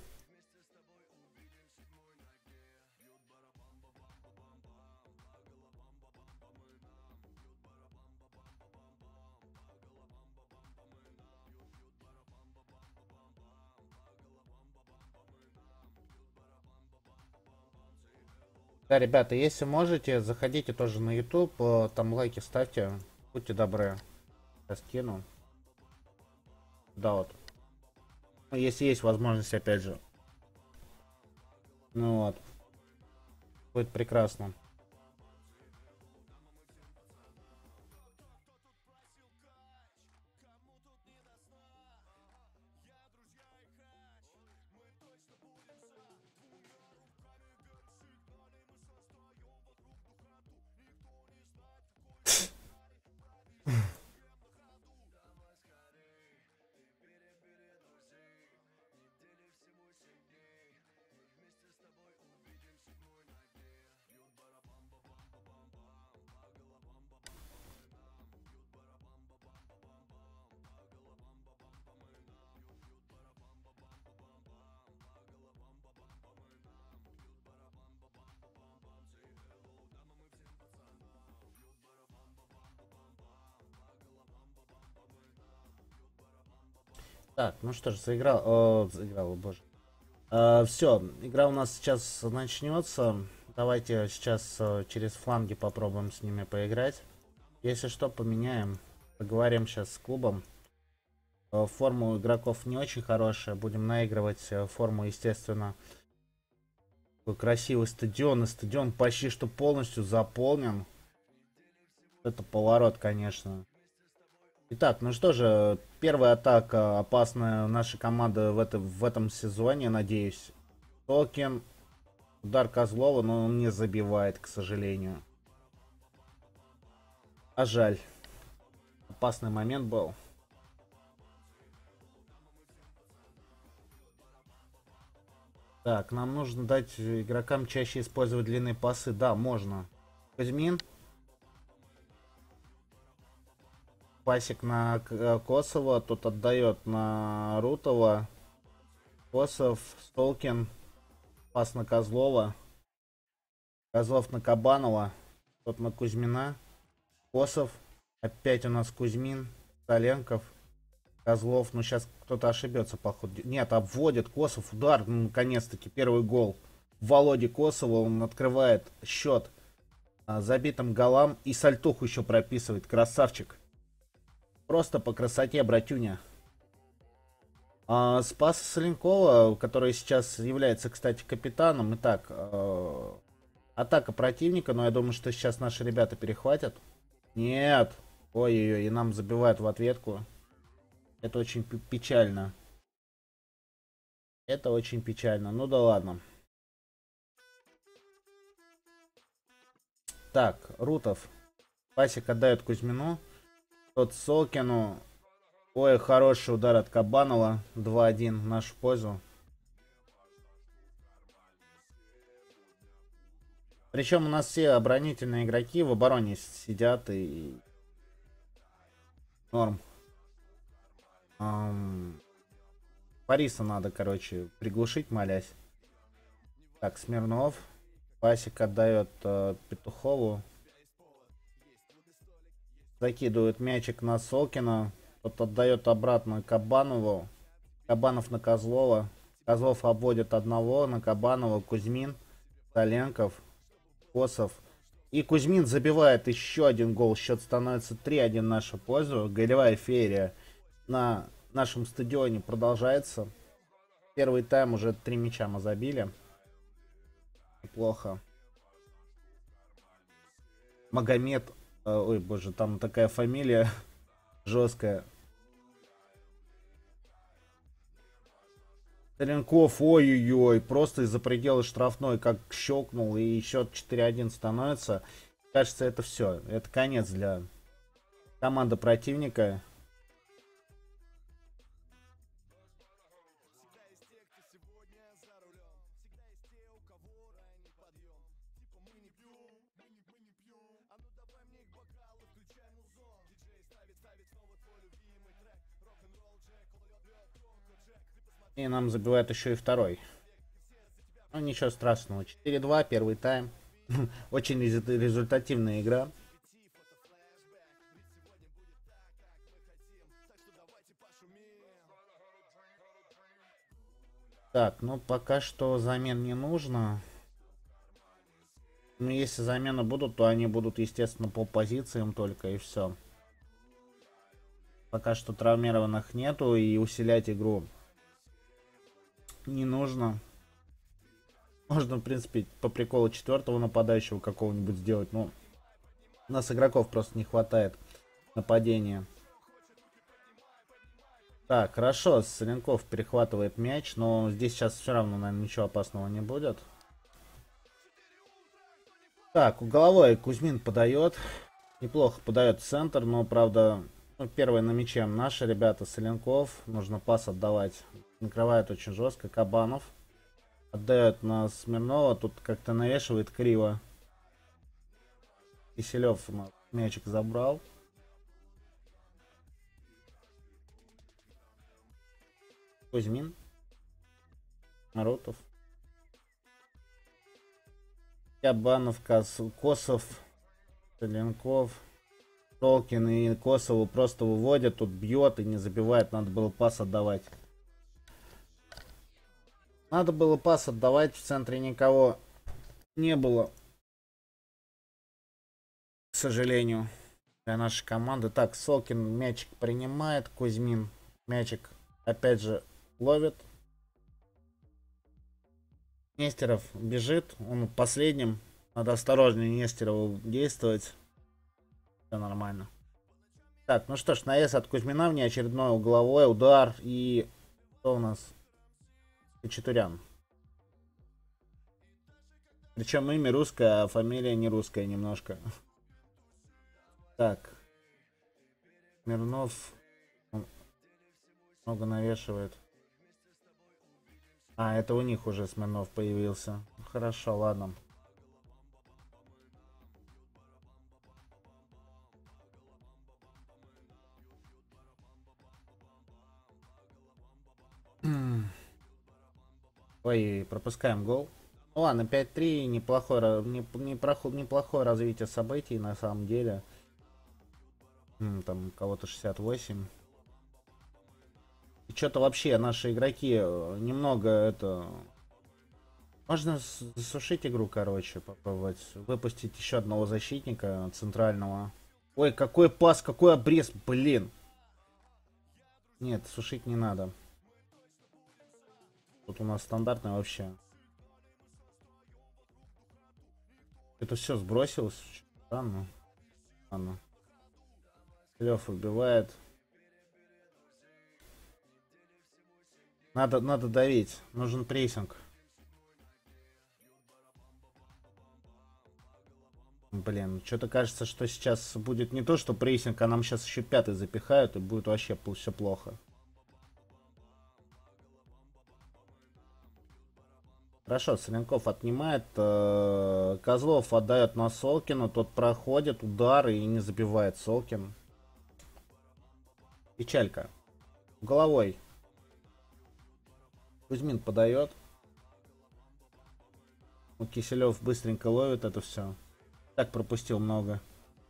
Да, ребята, если можете, заходите тоже на YouTube, там лайки ставьте, будьте добры. Сейчас кину. Да, вот. Если есть возможность, опять же. Ну вот. Будет прекрасно. Так, ну что ж, заиграл. О, заиграл, о, боже. А, все, игра у нас сейчас начнется. Давайте сейчас а, через фланги попробуем с ними поиграть. Если что, поменяем. Поговорим сейчас с клубом. А, форма у игроков не очень хорошая. Будем наигрывать а, форму, естественно. Такой красивый стадион. И стадион почти что полностью заполнен. Это поворот, конечно. Итак, ну что же, первая атака опасная нашей команды в, это, в этом сезоне, надеюсь. Токен. Удар Козлова, но он не забивает, к сожалению. А жаль. Опасный момент был. Так, нам нужно дать игрокам чаще использовать длинные пасы. Да, можно. Кузьмин. Пасик на Косова. Тут отдает на Рутова. Косов, Столкин. Пас на Козлова. Козлов на Кабанова. Тут на Кузьмина. Косов. Опять у нас Кузьмин. Соленков. Козлов. Ну сейчас кто-то ошибется, походу. Нет, обводит Косов. Удар. Ну, наконец-таки первый гол. Володе Косова. Он открывает счет а, забитым голам. И сальтуху еще прописывает. Красавчик. Просто по красоте, братюня. А, Спас Соленкова, который сейчас является, кстати, капитаном. Итак, э, атака противника, но я думаю, что сейчас наши ребята перехватят. Нет. Ой-ой-ой, и нам забивают в ответку. Это очень печально. Это очень печально. Ну да ладно. Так, Рутов. Пасик отдает Кузьмину. Тот Солкину. Ой, хороший удар от Кабанова. два один в нашу пользу. Причем у нас все оборонительные игроки в обороне сидят и... Норм. Эм... Париса надо, короче, приглушить, молясь. Так, Смирнов. Пасик отдает э, Петухову. Закидывает мячик на Солкина. Тот отдает обратно Кабанову. Кабанов на Козлова. Козлов обводит одного на Кабанова. Кузьмин. Соленков. Косов. И Кузьмин забивает еще один гол. Счет становится три один в нашу пользу. Голевая феерия на нашем стадионе продолжается. Первый тайм уже три мяча мы забили. Неплохо. Магомед. Ой, боже, там такая фамилия жесткая. Соленков, ой-ой-ой, просто из-за предела штрафной как щелкнул, и счет четыре один становится. Кажется, это все. Это конец для команды противника. И нам забивает еще и второй. Ну ничего страшного. четыре два, первый тайм. Очень результативная игра. Так, ну пока что замен не нужно. Но если замены будут, то они будут, естественно, по позициям только, и все. Пока что травмированных нету, и усилять игру не нужно. Можно, в принципе, по приколу четвертого нападающего какого-нибудь сделать, но у нас игроков просто не хватает нападения. Так, хорошо, Соленков перехватывает мяч, но здесь сейчас все равно, наверное, ничего опасного не будет. Так, угловой Кузьмин подает. Неплохо подает центр, но, правда, ну, первый на мяче наши ребята. Соленков. Нужно пас отдавать. Накрывает очень жестко. Кабанов. Отдает на Смирнова. Тут как-то навешивает криво. Киселев мячик забрал. Кузьмин. Рутов. Кабанов, Косов. Соленков. Толкин и Косову просто выводят, тут бьет и не забивает, надо было пас отдавать. Надо было пас отдавать, в центре никого не было. К сожалению, для нашей команды. Так, Солкин мячик принимает, Кузьмин мячик опять же ловит. Нестеров бежит, он последним. Надо осторожнее Нестерову действовать. Все нормально. Так, ну что ж, навес от Кузьмина, внеочередной угловой удар. И что у нас? Хачатурян. Причем имя русское, а фамилия не русская немножко. Так. Смирнов много навешивает. А, это у них уже Смирнов появился. Хорошо, ладно. Ой, пропускаем гол. Ну ладно, пять три, неплохое, не, не проход, неплохое развитие событий на самом деле. М, там кого-то шестьдесят восемь. И что-то вообще наши игроки немного это... Можно засушить игру, короче, попробовать. Выпустить еще одного защитника центрального. Ой, какой пас, какой обрез, блин. Нет, сушить не надо. Тут у нас стандартный вообще. Это все сбросилось. Странно. Ладно. Лев убивает. Надо, надо давить. Нужен прессинг. Блин, что-то кажется, что сейчас будет не то, что прессинг, а нам сейчас еще пятый запихают, и будет вообще все плохо. Хорошо, Соленков отнимает. Э, Козлов отдает на Солкину. Тот проходит удар и не забивает Солкин. Печалька. Головой. Кузьмин подает. Киселев быстренько ловит это все. Так пропустил много.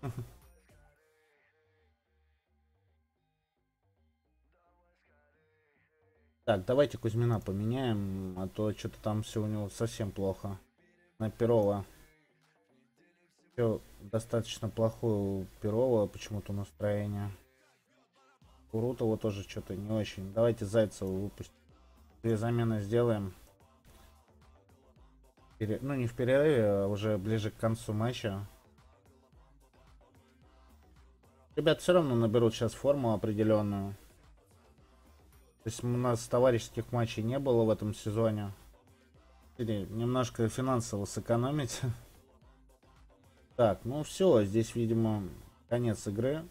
Так, давайте Кузьмина поменяем, а то что-то там все у него совсем плохо. На Перова. Все достаточно плохое у Перова, почему-то настроение. У Рутова тоже что-то не очень. Давайте Зайцева выпустим. Две замены сделаем. Пере... Ну не в перерыве, а уже ближе к концу матча. Ребят все равно наберут сейчас форму определенную. То есть у нас товарищеских матчей не было в этом сезоне. Или немножко финансово сэкономить. Так, ну все, здесь, видимо, конец игры.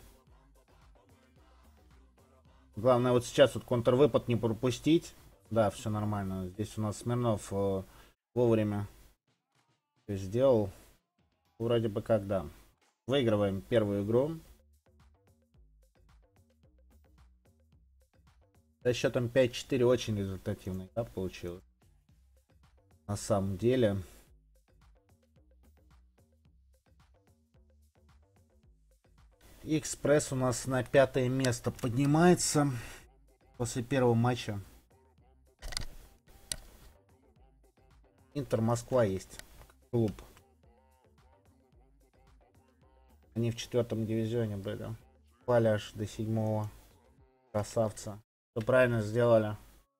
Главное вот сейчас вот контрвыпад не пропустить. Да, все нормально. Здесь у нас Смирнов э, вовремя сделал. Вроде бы как, да. Выигрываем первую игру. Со счетом пять четыре очень результативный, да, получилось. На самом деле. Экспресс у нас на пятое место поднимается после первого матча. Интер Москва есть клуб. Они в четвертом дивизионе были. Пали аж до седьмого. Красавца. Все правильно сделали.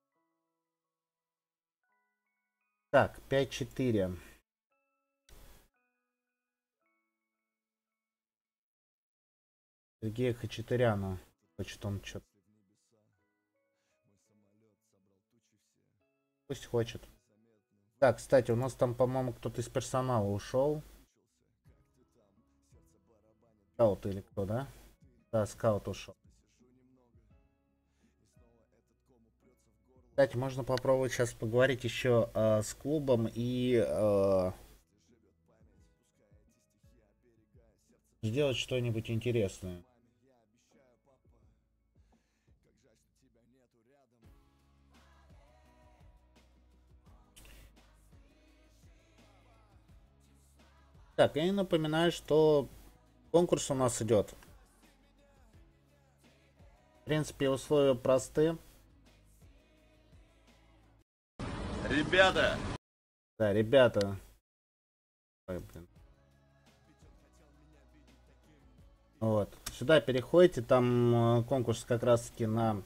Так, пять четыре. Сергея Хачатуряна. Хочет он что-то. Пусть хочет. Так, кстати, у нас там, по-моему, кто-то из персонала ушел. Скаут или кто, да? Да, скаут ушел. Кстати, можно попробовать сейчас поговорить еще э, с клубом и э, сделать что-нибудь интересное. Так, я напоминаю, что конкурс у нас идет. принципе, условия просты. Ребята! Да, ребята. Ой, блин. Вот. Сюда переходите, там э, конкурс как раз таки на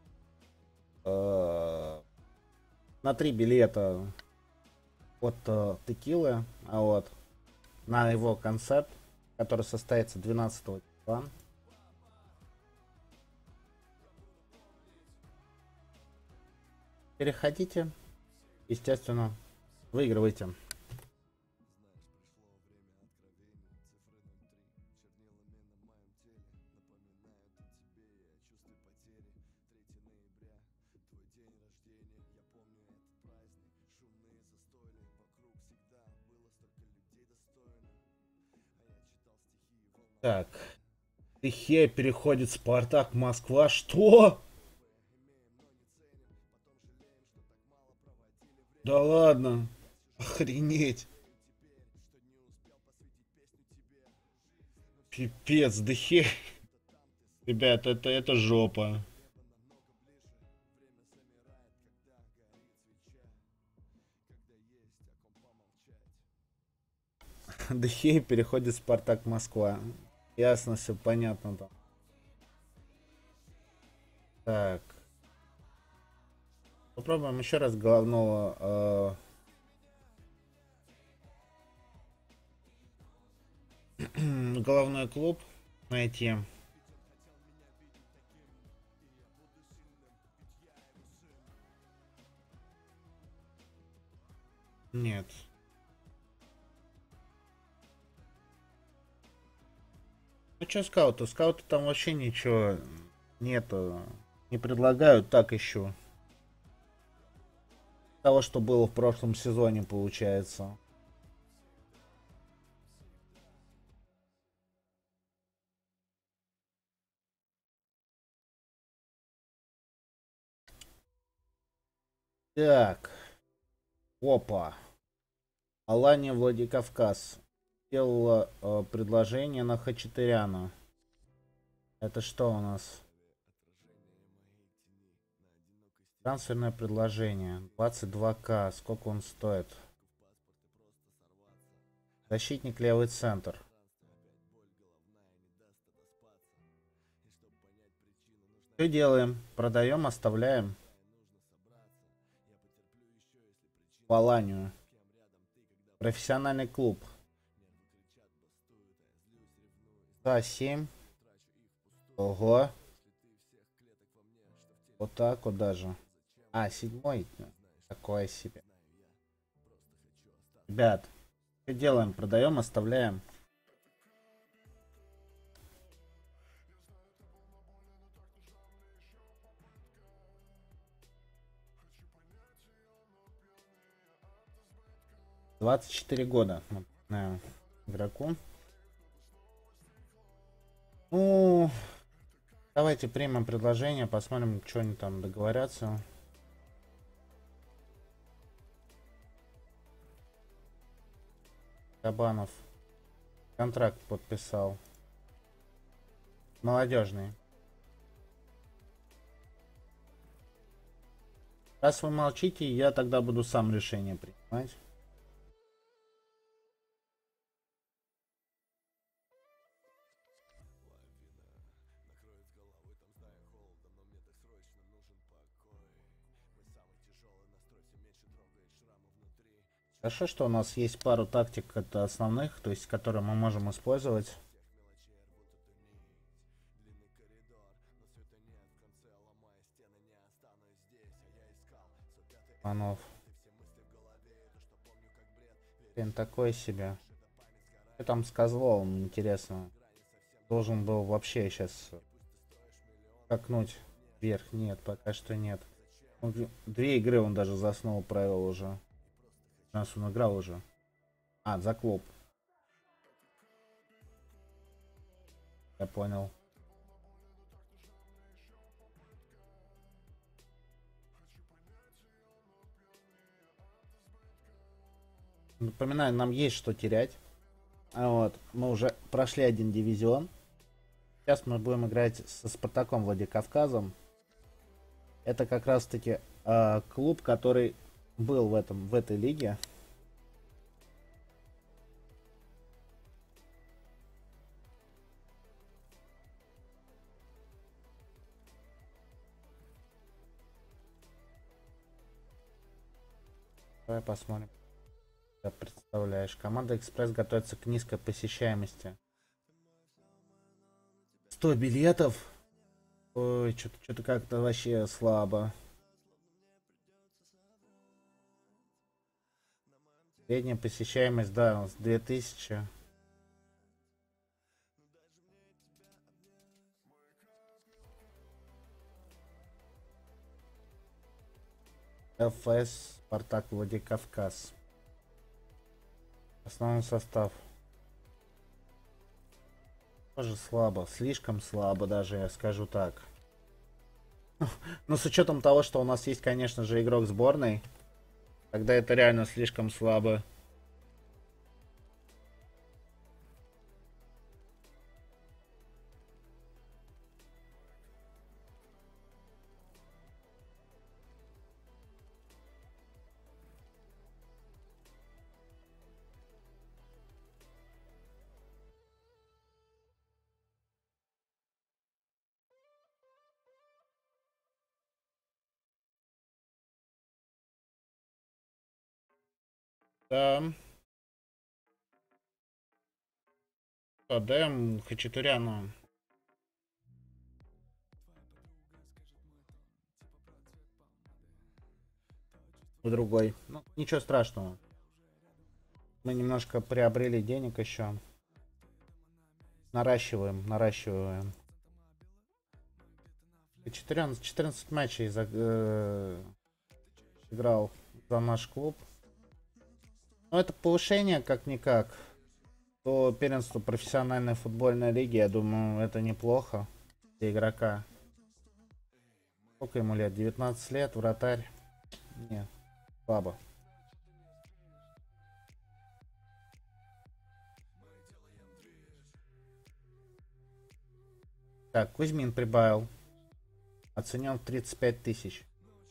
э, на три билета от э, Текилы, а вот на его концерт, который состоится двенадцатого числа. Переходите, естественно, выигрывайте. Так. Стихия переходит Спартак Москва. Что? Да ладно. Охренеть. Пипец, Дхей. Ребят, это, это жопа. Дхей переходит Спартак Москва. Ясно, все понятно там. Так. Попробуем еще раз головного. Э, головной клуб найти. Нет. Ну что скауты? Скауты там вообще ничего нету. Не предлагают, так еще. Того, что было в прошлом сезоне, получается. Так. Опа. Алания Владикавказ сделала э, предложение на Хачатуряна. Это что у нас? Трансферное предложение. двадцать два ка. Сколько он стоит? Защитник, левый центр. Что делаем? Продаем, оставляем. В Аланию. Профессиональный клуб. Да, семь. Ого. Вот так вот даже. А, седьмой. Такое себе. Ребят, что делаем? Продаем, оставляем. двадцать четыре года. Напоминаю игроку. Ну, давайте примем предложение, посмотрим, что они там договорятся. Кабанов контракт подписал. Молодежный. Раз вы молчите, я тогда буду сам решение принимать. Хорошо, что у нас есть пару тактик, это основных, то есть которые мы можем использовать. Панов. Блин, такой себе. Что там с Козловым, интересно. Должен был вообще сейчас скакнуть вверх. Нет, пока что нет. Он, две игры он даже за основу провел уже. У нас он играл уже. А, за клуб. Я понял. Напоминаю, нам есть что терять. А вот, мы уже прошли один дивизион. Сейчас мы будем играть со Спартаком Владикавказом. Это как раз таки э, клуб, который был в этом в этой лиге. Давай посмотрим. Ты представляешь. Команда Экспресс готовится к низкой посещаемости. сто билетов? Ой, что-то что-то как-то вообще слабо. Средняя посещаемость, да, две тысячи. эф эс Спартак Владикавказ. Основной состав. Тоже слабо, слишком слабо даже, я скажу так. Но с учетом того, что у нас есть, конечно же, игрок сборной, тогда это реально слишком слабо. Да. Отдаем Хачатуряну. Другой. Ну, ничего страшного. Мы немножко приобрели денег еще. Наращиваем, наращиваем. Хачатурян четырнадцать матчей за, э, играл за наш клуб. Но это повышение как-никак. По первенству профессиональной футбольной лиги, я думаю, это неплохо для игрока. Сколько ему лет? девятнадцать лет, вратарь. Нет, слабо. Так, Кузьмин прибавил. Оценен в тридцать пять тысяч.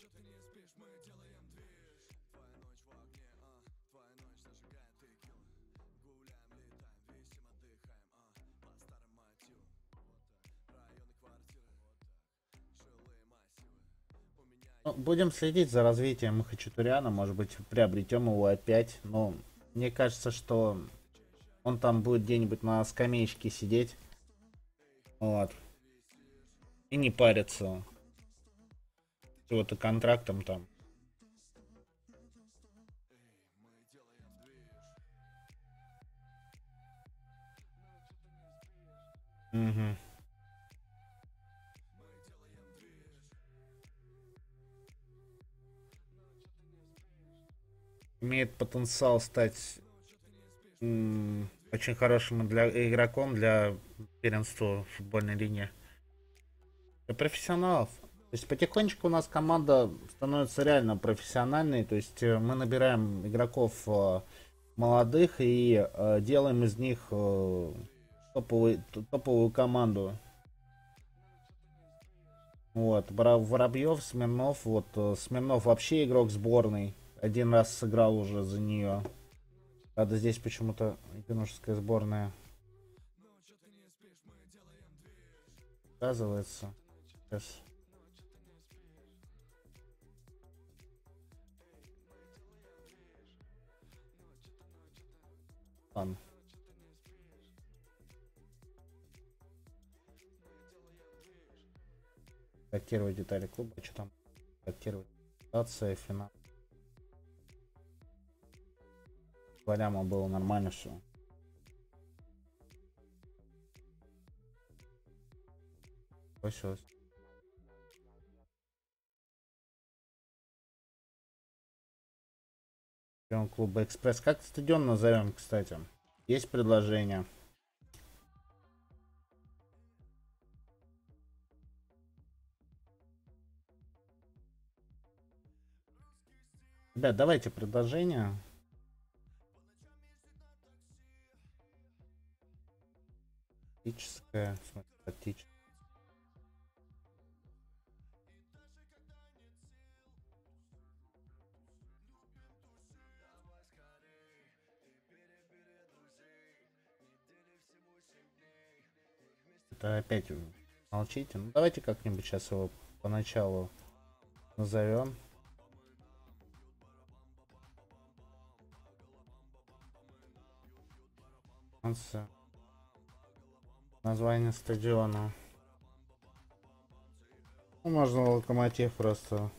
Будем следить за развитием Хачатуряна, может быть, приобретем его опять, но мне кажется, что он там будет где-нибудь на скамеечке сидеть, вот, и не париться чего-то контрактом там. Угу. Имеет потенциал стать м, очень хорошим для игроком для первенства футбольной лиги. Для профессионалов. То есть потихонечку у нас команда становится реально профессиональной. То есть мы набираем игроков э, молодых и э, делаем из них э, топовый, топовую команду. Вот, Воробьев, Смирнов. Вот Смирнов вообще игрок сборной. Один раз сыграл уже за нее. Правда, здесь почему-то юношеская сборная оказывается. Сейчас. Ладно. Корректировать детали клуба. Что там? Корректировать ситуация, финал. Валяма было нормально все. Бросилось. Стадион клуба Экспресс. Как стадион назовем, кстати? Есть предложение. Ребят, давайте предложение. Смотри. тактически. Это опять молчите. Ну давайте как-нибудь сейчас его поначалу назовем. Название стадиона. Ну, можно Локомотив просто.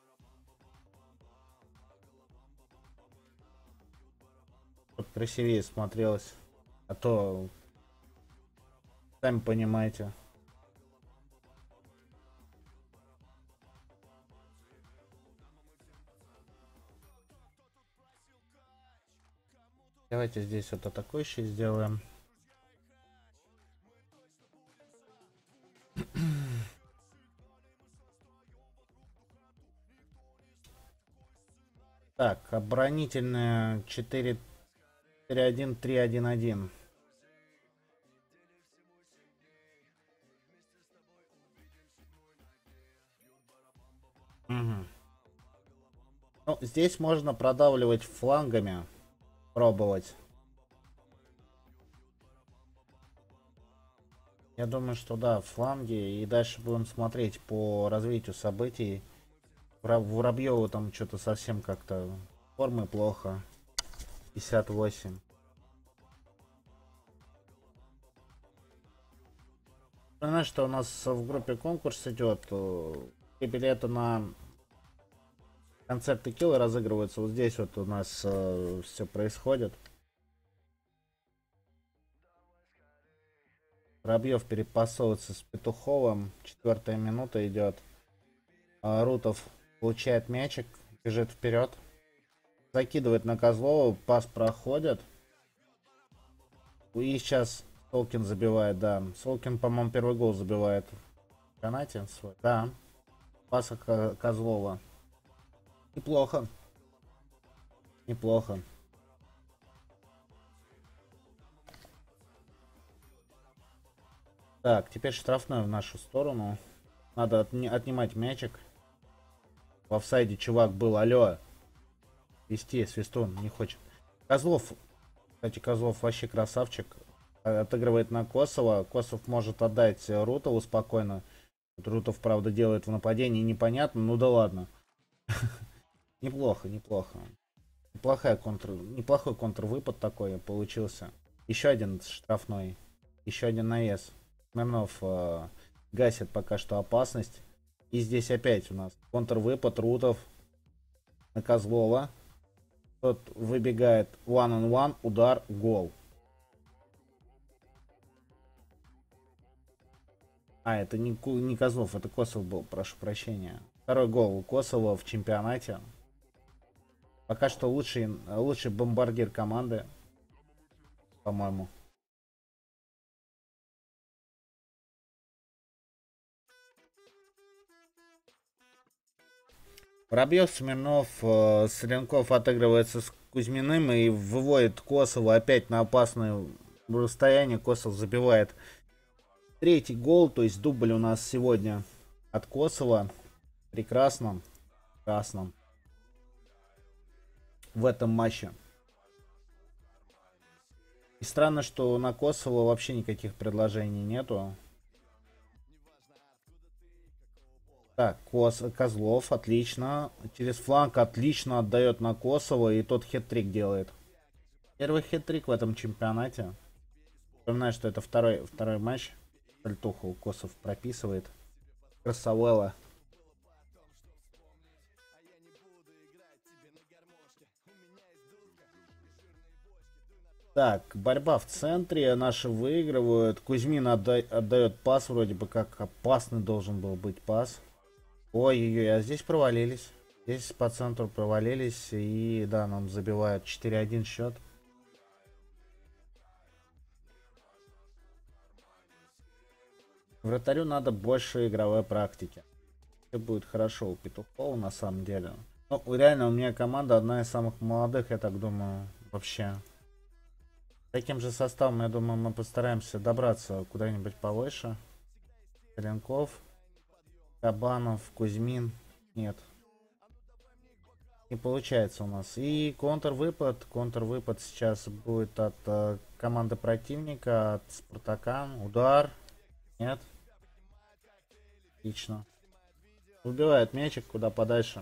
Чтобы красивее смотрелось. А то сами понимаете. Давайте здесь вот атакующий сделаем. Так, оборонительная четыре один три один один. Угу. Ну, здесь можно продавливать флангами. Пробовать. Я думаю, что да, фланги. И дальше будем смотреть по развитию событий. Воробьеву там что-то совсем как-то формы плохо. пятьдесят восемь. Знаешь, что у нас в группе конкурс идет. И билеты на концерты Килла разыгрываются. Вот здесь вот у нас э, все происходит. Воробьев перепасовывается с Петуховым. Четвертая минута идет. А Рутов получает мячик, бежит вперед, закидывает на Козлова, пас проходит. И сейчас Солкин забивает, да. Солкин, по-моему, первый гол забивает в чемпионате свой. Да. Пас Козлова. Неплохо. Неплохо. Так, теперь штрафной в нашу сторону. Надо отни отнимать мячик. В офсайде чувак был, алло. Вести, свистун, не хочет. Козлов, кстати, Козлов вообще красавчик. Отыгрывает на Косова. Косов может отдать Рутову спокойно. Рутов, правда, делает в нападении непонятно, ну да ладно. Неплохо, неплохо. Неплохая контр... Неплохой контрвыпад такой получился. Еще один штрафной. Еще один навес. Смирнов э, гасит пока что опасность. И здесь опять у нас контрвыпад, Рутов на Козлова. Тот выбегает one on one, удар, гол. А, это не, не Козлов, это Косов был, прошу прощения. Второй гол у Косова в чемпионате. Пока что лучший, лучший бомбардир команды, по-моему. Воробьев, Смирнов, э, Соленков отыгрывается с Кузьминым и выводит Косова опять на опасное расстояние. Косов забивает третий гол, то есть дубль у нас сегодня от Косова. Прекрасно. Прекрасно. В этом матче. И странно, что на Косово вообще никаких предложений нету. Так, Кос, Козлов, отлично. Через фланг отлично отдает на Косово, и тот хет-трик делает. Первый хет-трик в этом чемпионате. Напоминаю, что это второй, второй матч. Сальтуху Косов прописывает. Красавелла. Так, борьба в центре. Наши выигрывают. Кузьмин отда отдает пас. Вроде бы как опасный должен был быть пас. Ой-ой-ой, а здесь провалились. Здесь по центру провалились. И да, нам забивают четыре один счет. Вратарю надо больше игровой практики. Все будет хорошо у Петухова на самом деле. Ну, реально, у меня команда одна из самых молодых, я так думаю, вообще. Таким же составом, я думаю, мы постараемся добраться куда-нибудь повыше. Соленков, Кабанов, Кузьмин. Нет. Не получается у нас. И контрвыпад. Контрвыпад сейчас будет от э, команды противника, от Спартака. Удар. Нет. Отлично. Убивает мячик куда подальше.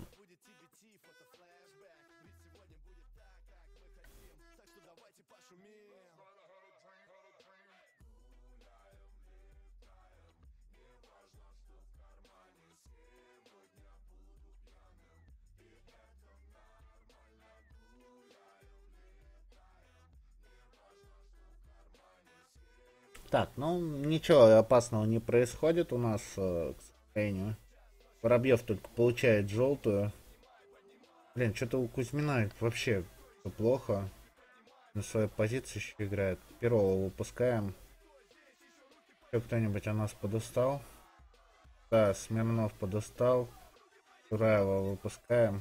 Так, ну ничего опасного не происходит у нас, э, к сожалению. Воробьев только получает желтую. Блин, что-то у Кузьмина вообще плохо. На своей позиции еще играет. Перова выпускаем. Еще кто-нибудь у нас подустал? Да, Смирнов подустал. Тураева выпускаем.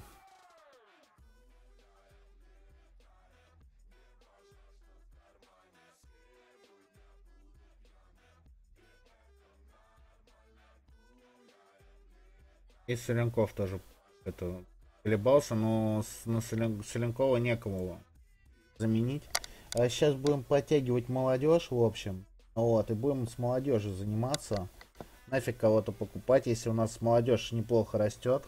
И Соленков тоже это колебался, но с, на Солен, Соленкова некому заменить. А сейчас будем подтягивать молодежь, в общем. Вот, и будем с молодежью заниматься. Нафиг кого-то покупать, если у нас молодежь неплохо растет.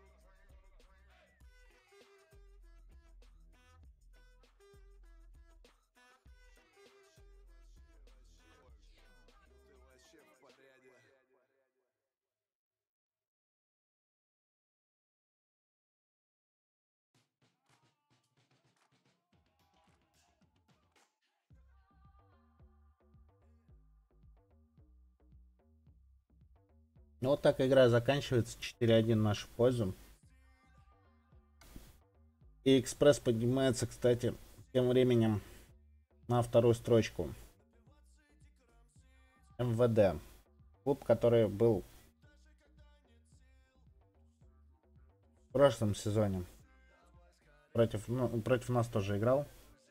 Ну вот так игра заканчивается. четыре один в нашу пользу. И Экспресс поднимается, кстати, тем временем на вторую строчку. эм вэ дэ. Клуб, который был в прошлом сезоне. Против, ну, против нас тоже играл.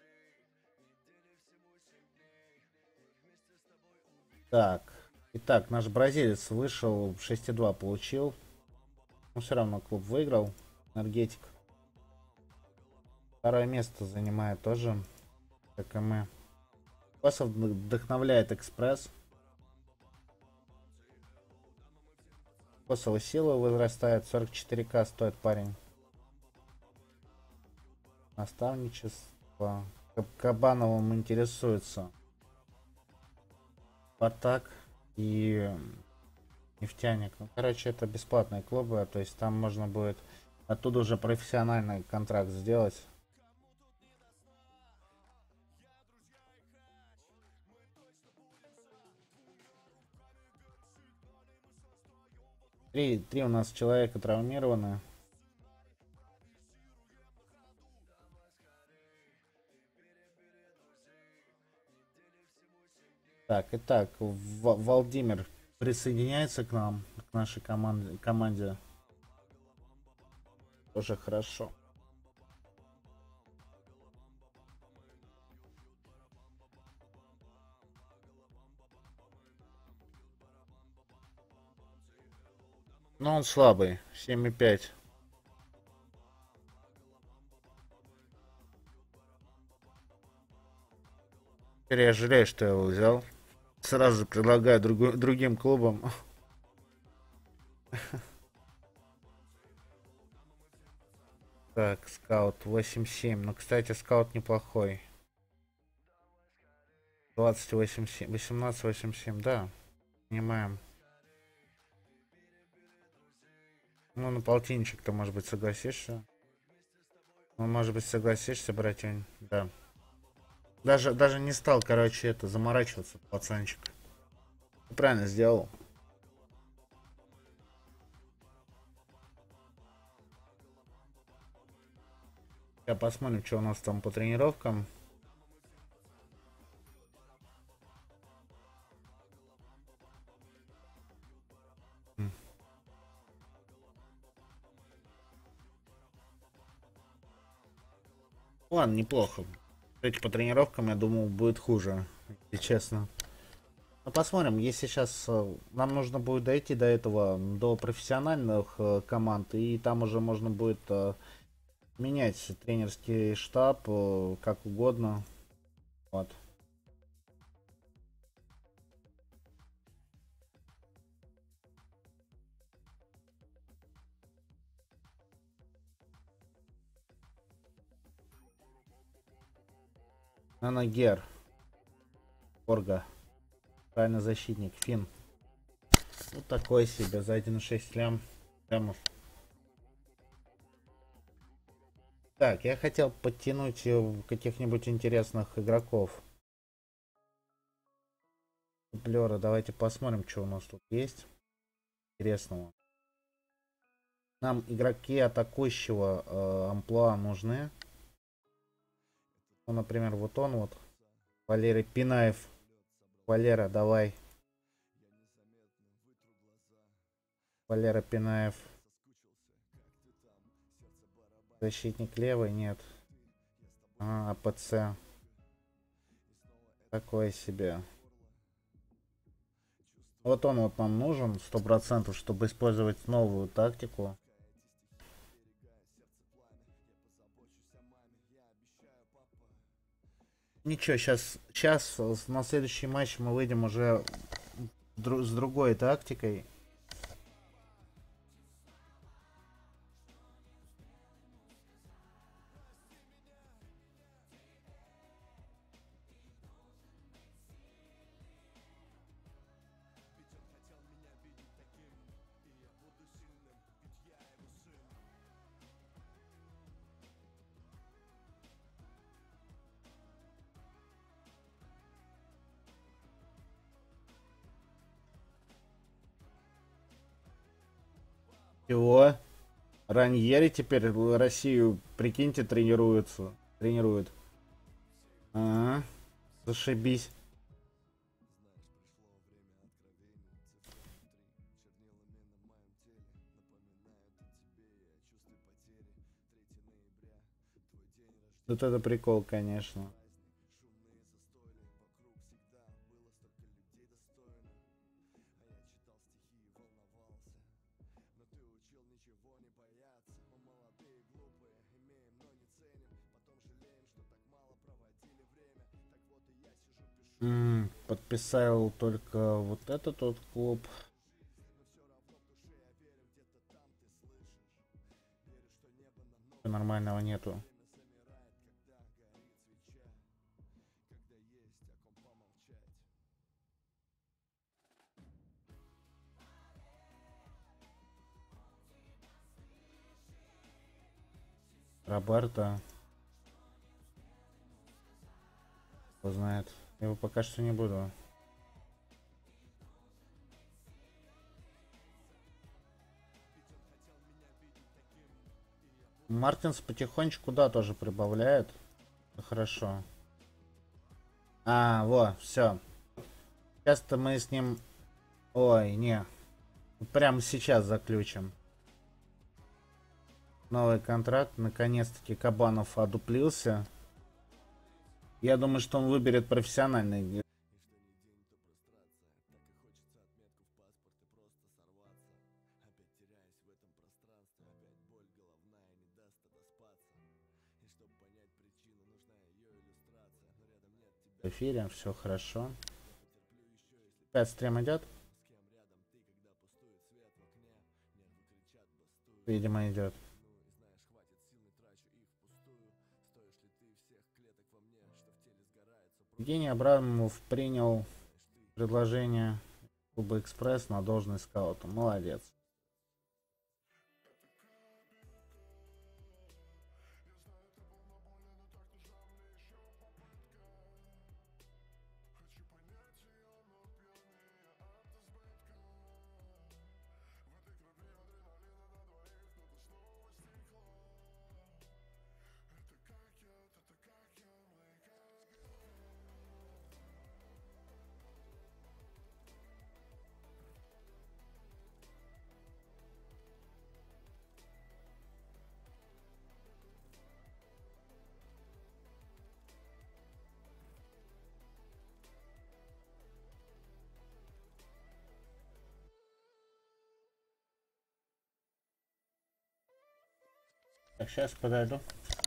Так. Итак, наш бразилец вышел, шесть два получил. Но все равно клуб выиграл. Энергетик. Второе место занимает тоже, как и мы. Косов вдохновляет Экспресс. Косова сила возрастает. сорок четыре ка стоит парень. Наставничество. Кабановым интересуется Спартак и Нефтяник. Ну, короче, это бесплатные клубы, то есть там можно будет оттуда уже профессиональный контракт сделать. Три, три у нас человека травмированы. Так, итак, Владимир присоединяется к нам, к нашей команде. команде. Тоже хорошо. Но он слабый, семь и пять. Теперь я жалею, что я его взял. Сразу предлагаю другу, другим клубам. Так, скаут восемь семь. Ну, кстати, скаут неплохой. двадцать восемь семь. восемнадцать восемь семь, да. Понимаем. Ну, на полтинничек-то, может быть, согласишься. Ну, может быть, согласишься, братень. Да. Даже, даже не стал, короче, это заморачиваться, пацанчик. Ты правильно сделал. Сейчас посмотрим, что у нас там по тренировкам. Ладно, неплохо. Кстати, по тренировкам, я думал, будет хуже, если честно. Ну, посмотрим, если сейчас нам нужно будет дойти до этого, до профессиональных э, команд, и там уже можно будет э, менять тренерский штаб э, как угодно. Вот. Нанагер. Орга. Правильно, защитник. Фин. Вот такой себе. За один и шесть лям. лямов. Так, я хотел подтянуть каких-нибудь интересных игроков. Дуплера. Давайте посмотрим, что у нас тут есть интересного. Нам игроки атакующего э, амплуа нужны. Ну, например, вот он вот. Валерий Пинаев. Валера, давай. Валера Пинаев. Защитник левый, нет. А, АПЦ. Такой себе. Вот он вот нам нужен, сто процентов, чтобы использовать новую тактику. Ничего, сейчас, сейчас на следующий матч мы выйдем уже дру, с другой тактикой. Чего? Раньери теперь Россию, прикиньте, тренируется. Тренирует. А, зашибись. Вот это прикол, конечно. М-м, подписал только вот этот вот клуб. Нормального нету. Роберто. Кто знает. Я его пока что не буду. Мартинс потихонечку, да, тоже прибавляет. Хорошо. А, во, все. Сейчас-то мы с ним... Ой, не. Прямо сейчас заключим. Новый контракт. Наконец-таки Кабанов одуплился. Я думаю, что он выберет профессиональный. В эфире, все хорошо. Опять стрим идет? Видимо, идет. Евгений Абрамов принял предложение клуба «Экспресс» на должность скаута. Молодец. Так, сейчас подойду.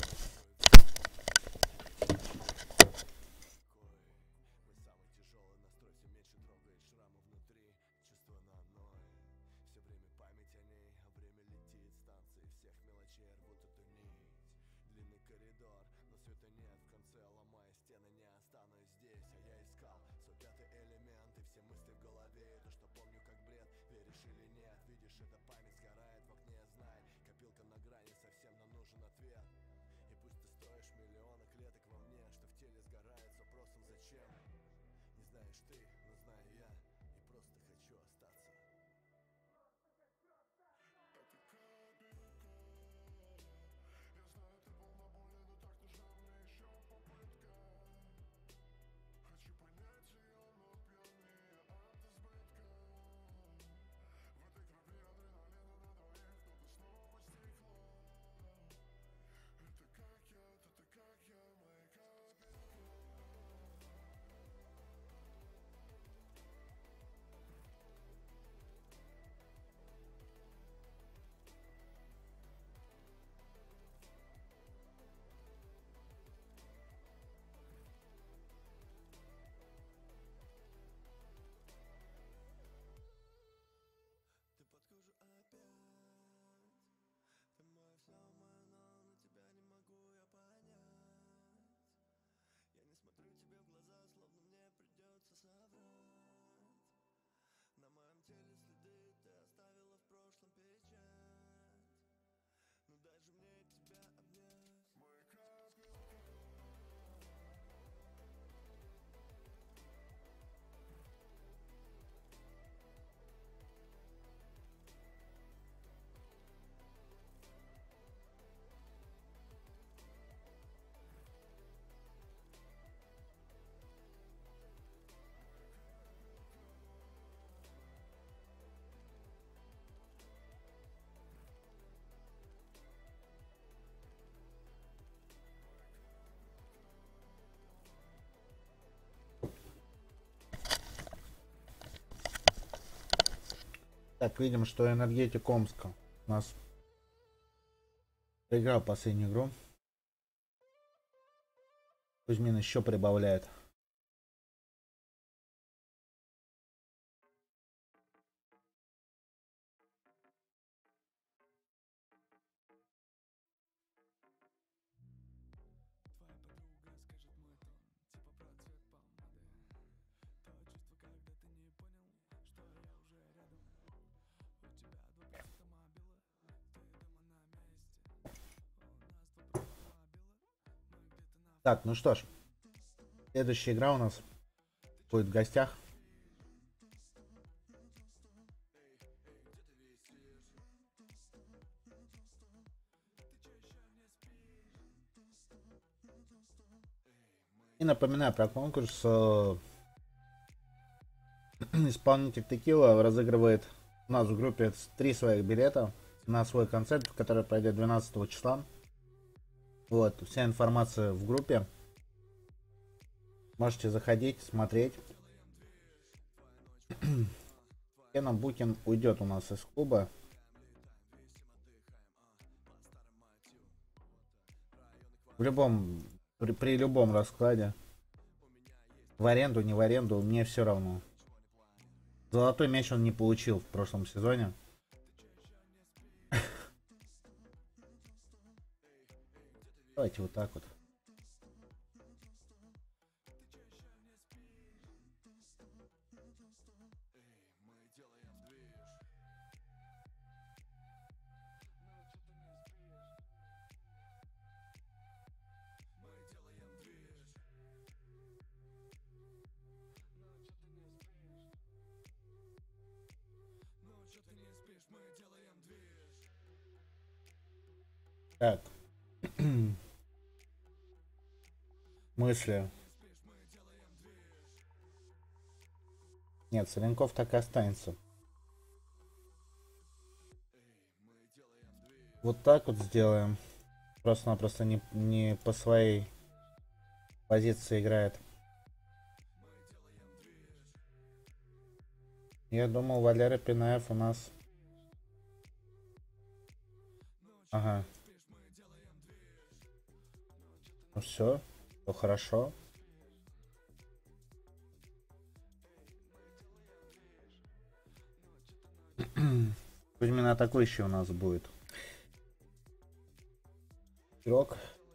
Так, видим, что Энергетик Омска у нас проиграл последнюю игру. Кузьмин еще прибавляет. Так, ну что ж, следующая игра у нас будет в гостях. И напоминаю про конкурс. Исполнитель Текила разыгрывает у нас в группе три своих билета на свой концерт, который пройдет двенадцатого числа. Вот, вся информация в группе. Можете заходить, смотреть. Кена Букин уйдет у нас из клуба. В любом, при, при любом раскладе. В аренду, не в аренду, мне все равно. Золотой мяч он не получил в прошлом сезоне. Давайте вот так вот. Так. Мысли. Нет, Соленков так и останется. Вот так вот сделаем. Просто-напросто не, не по своей позиции играет. Я думал, Валера Пинаев у нас... Ага. Ну все, все хорошо. Именно атакующий у нас будет. Игрок.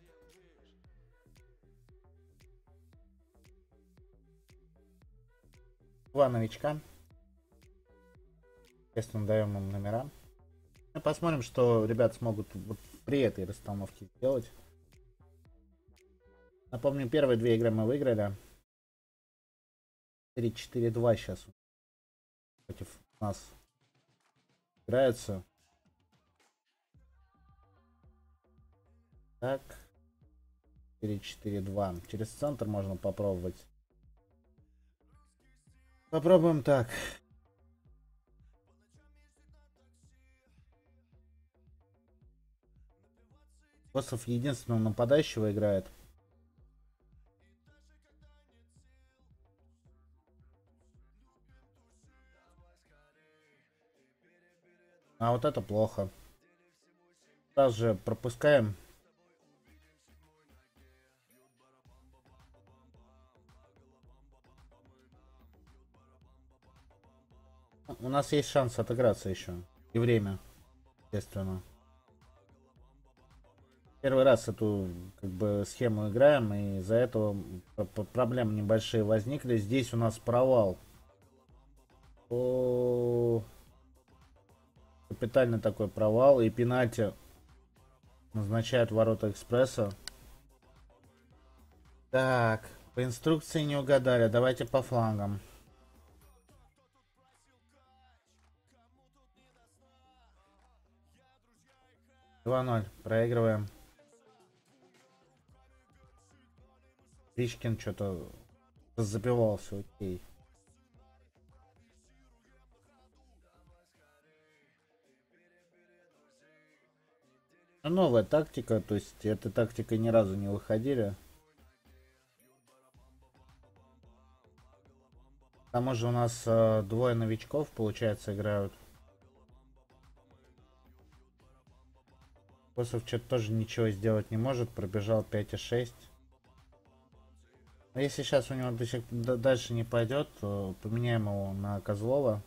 Два новичка. Естественно, даем им номера. Мы посмотрим, что ребят смогут вот при этой расстановке сделать. Напомню, первые две игры мы выиграли. три четыре два сейчас против нас играется. Так. четыре четыре два. Через центр можно попробовать. Попробуем так. Косов единственного нападающего играет. А вот это плохо. Сразу же пропускаем. У нас есть шанс отыграться еще. И время, естественно. Первый раз эту как бы схему играем, и из-за этого проблемы небольшие возникли. Здесь у нас провал. О, капитальный такой провал, и пенальти назначают ворота Экспресса. Так, по инструкции не угадали, давайте по флангам. два ноль, проигрываем. Ричкин что-то забивался, окей. Новая тактика, то есть этой тактикой ни разу не выходили. К тому же у нас э, двое новичков, получается, играют. Косов что-то тоже ничего сделать не может, пробежал пять и шесть. Но если сейчас у него до сих, до, дальше не пойдет, то поменяем его на Козлова.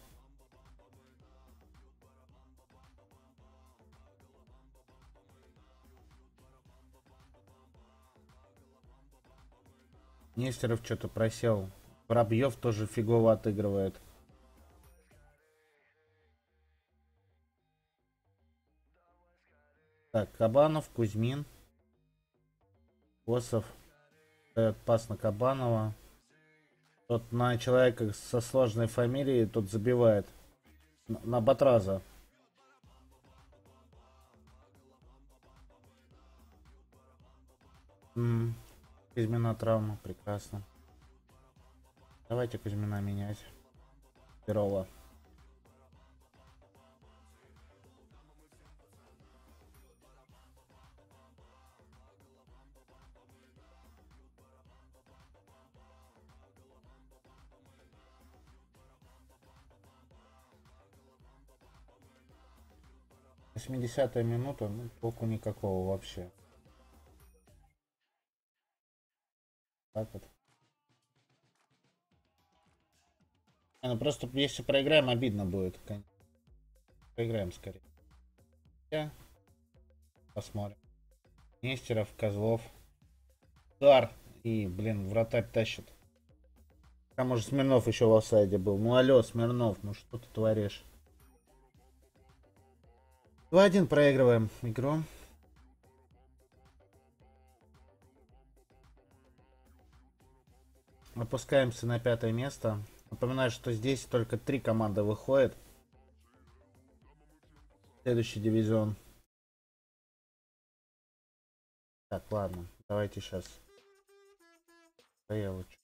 Нестеров что-то просел. Воробьев тоже фигово отыгрывает. Так, Кабанов, Кузьмин, Косов дает пас на Кабанова. Тот на человека со сложной фамилией тот забивает. На, на Батраза. М-м, Кузьмина травма, прекрасно. Давайте Кузьмина менять. Перова. восьмидесятая минута, ну, толку никакого вообще. Так вот. А, ну просто если проиграем, обидно будет, конечно. Проиграем скорее. Я посмотрим. Нестеров, Козлов. Удар. И, блин, вратарь тащит. Там уже Смирнов еще в офсайде был. Ну алло, Смирнов, ну что ты творишь? два один проигрываем игру. Опускаемся на пятое место. Напоминаю, что здесь только три команды выходят. Следующий дивизион. Так, ладно. Давайте сейчас. Я лучше.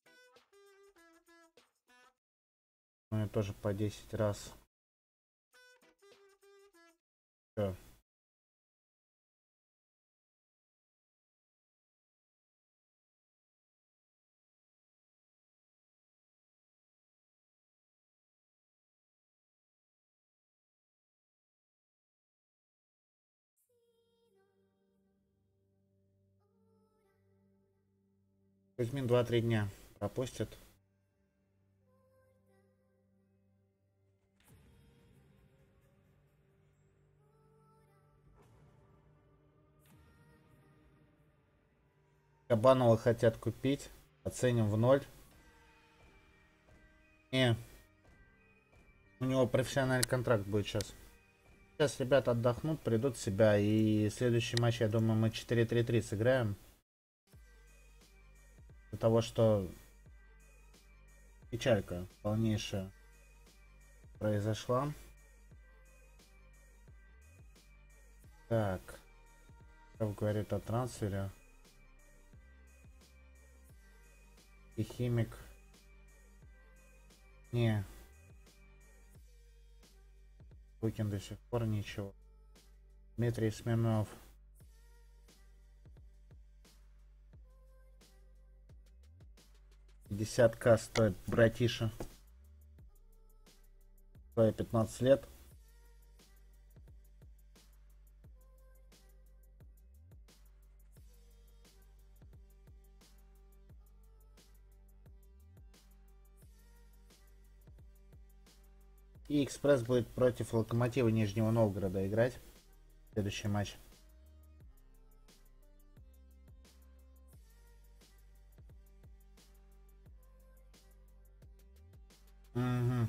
У меня тоже по десять раз. Все. Кузьмин два-три дня пропустит. Кабанова хотят купить. Оценим в ноль. Не. У него профессиональный контракт будет сейчас. Сейчас ребята отдохнут, придут в себя. И следующий матч, я думаю, мы четыре три три сыграем. Для того, что печалька полнейшая произошла. Так. Что говорит о трансфере? И химик. Не. Букин до сих пор ничего. Дмитрий Смирнов. пятьдесят тысяч стоит братиша. Свои пятнадцать лет. И Экспресс будет против Локомотива Нижнего Новгорода играть. Следующий матч. Угу.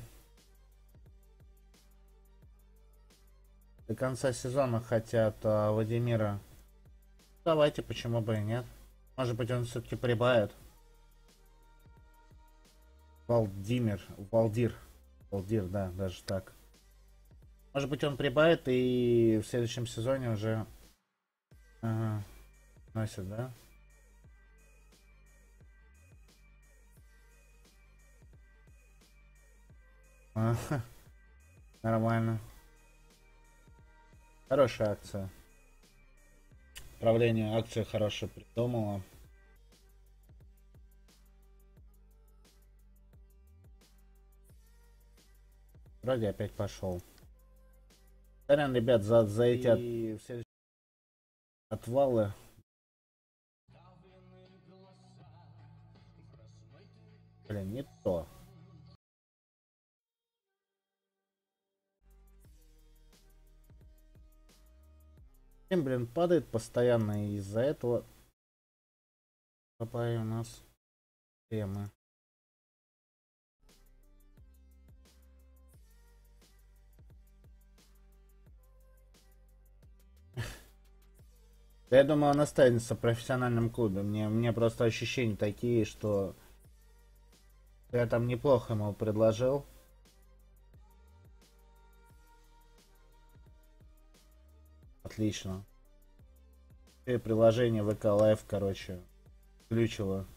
До конца сезона хотят а, Владимира. Давайте, почему бы и нет. Может быть, он все-таки прибавит. Владимир. Валдир. Валдир, да, даже так. Может быть, он прибавит и в следующем сезоне уже ага, носит, да? А, нормально. Хорошая акция. Правление акции хорошо придумало. Вроде опять пошел. Сорян, ребят, за, за эти от... и все отвалы. Блин, не то. Блин, блин, падает постоянно, и из-за этого попали у нас темы. Я думаю, он останется в профессиональном клубе. Мне, мне просто ощущения такие, что я там неплохо ему предложил. Отлично. И приложение вэ ка Live, короче, включило.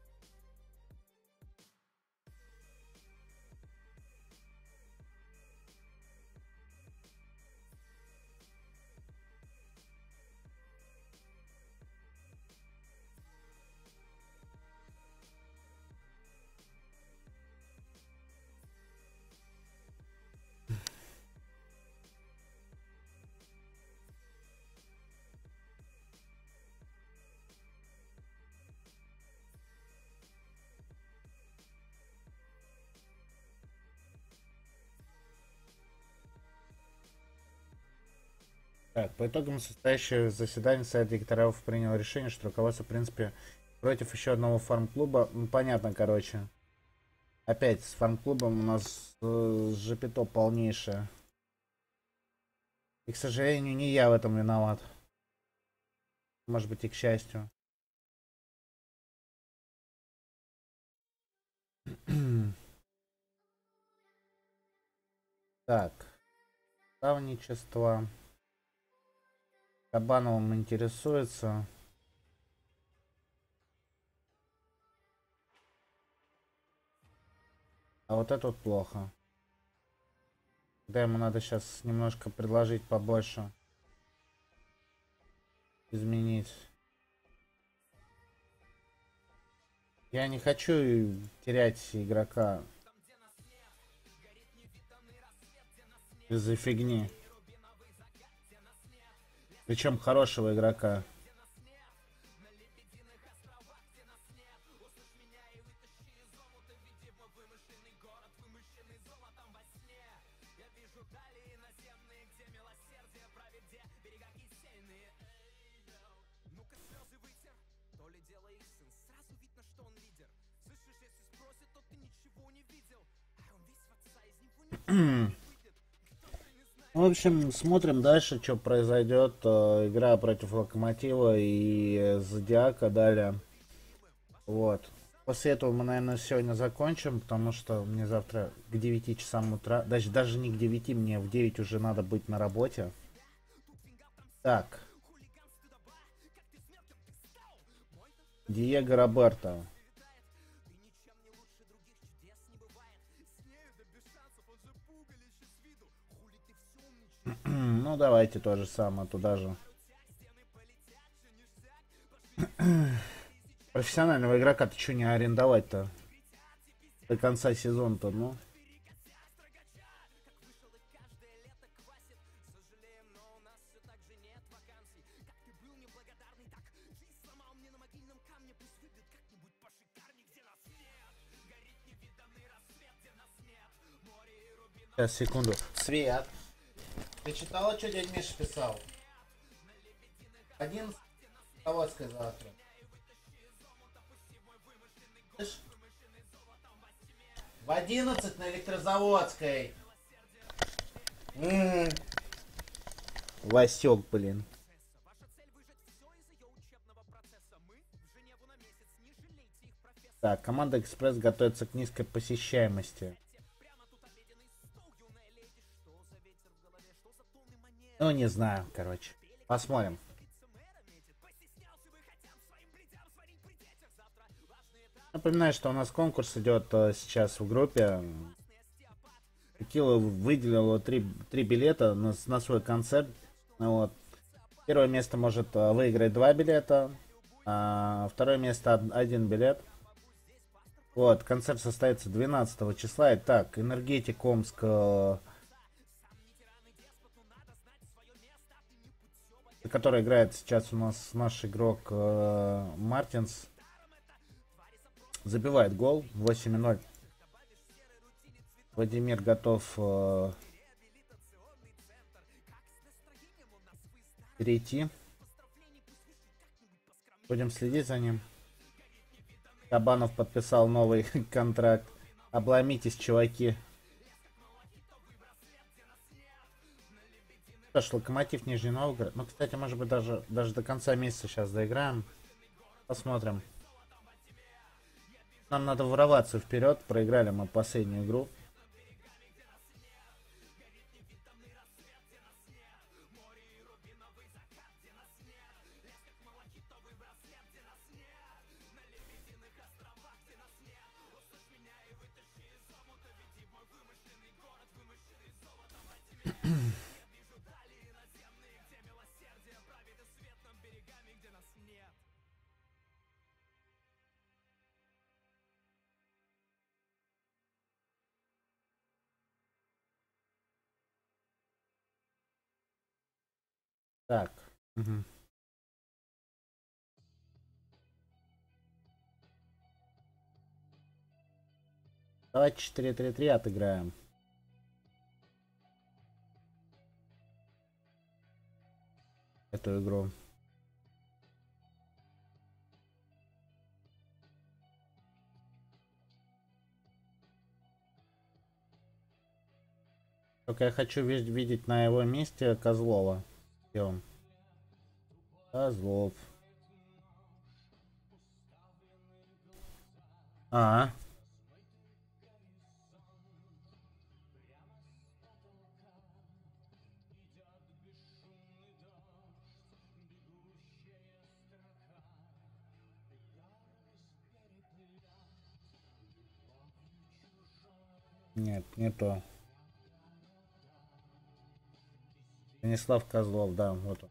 Так, по итогам состоящего заседания Совет директоров принял решение, что руководство, в принципе, против еще одного фарм-клуба. Ну, понятно, короче. Опять с фарм-клубом у нас э, жопито полнейшее. И, к сожалению, не я в этом виноват. Может быть, и к счастью. Так. Ставничество. Кабановым интересуется. А вот это вот плохо. Да, ему надо сейчас немножко предложить побольше. Изменить. Я не хочу терять игрока из-за фигни. Причем хорошего игрока. В общем, смотрим дальше, что произойдет. Игра против Локомотива и Зодиака далее. Вот. После этого мы, наверное, сегодня закончим, потому что мне завтра к девяти часам утра, даже, даже не к девяти, мне в девять уже надо быть на работе. Так. Диего Роберто. Ну, давайте то же самое, туда же. Профессионального игрока ты что не арендовать-то? До конца сезона-то, ну. Сейчас, секунду. Свет. Ты читала, что дядя Миша писал? Один Заводская завтра. В одиннадцать на Электрозаводской. М-м-м. Васек, блин. Так, команда Экспресс готовится к низкой посещаемости. Ну, не знаю, короче. Посмотрим. Напоминаю, что у нас конкурс идет сейчас в группе. Кило выделила три, три билета на, на свой концерт. Вот. Первое место может выиграть два билета. А второе место один билет. Вот, концерт состоится двенадцатого числа. Итак, Энергетик Омск. Который играет сейчас у нас наш игрок э, Мартинс. Забивает гол восемь ноль. Владимир готов э, перейти. Будем следить за ним. Кабанов подписал новый контракт. Обломитесь, чуваки. Что ж, Локомотив Нижний Новгород. Ну, кстати, может быть, даже, даже до конца месяца сейчас доиграем. Посмотрим. Нам надо ворваться вперед. Проиграли мы последнюю игру. Так. Угу. Давайте четыре три три отыграем. Эту игру. Только я хочу видеть на его месте Козлова. Где он? Козлов. А. Нет, не то. Станислав Козлов, да, вот он.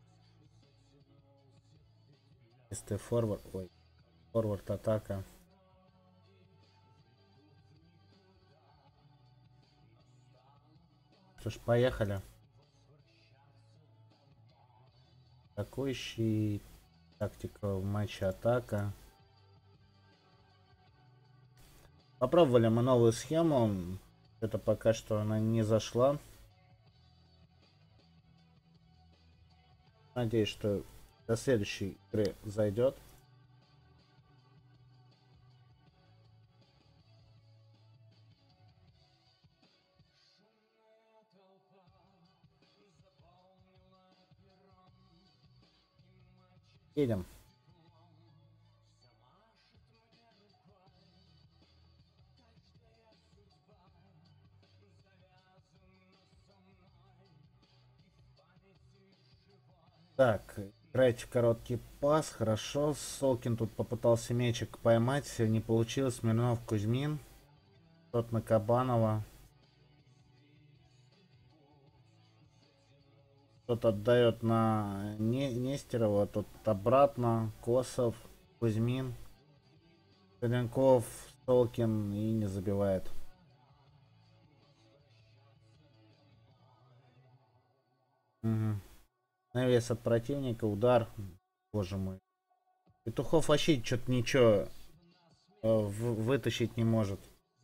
Если форвард, ой, форвард атака. Что ж, поехали. Атакующий, тактика в матче атака. Попробовали мы новую схему. Это пока что она не зашла. Надеюсь, что до следующей игры зайдет. Едем. Так, играйте короткий пас, хорошо. Солкин тут попытался мячик поймать, не получилось. Смирнов, Кузьмин. Тот на Кабанова. Тот отдает на Не Нестерова, тот обратно. Косов, Кузьмин. Соленков, Солкин и не забивает. Угу. Навес от противника, удар. Боже мой. Петухов вообще что-то ничего э, вытащить не может.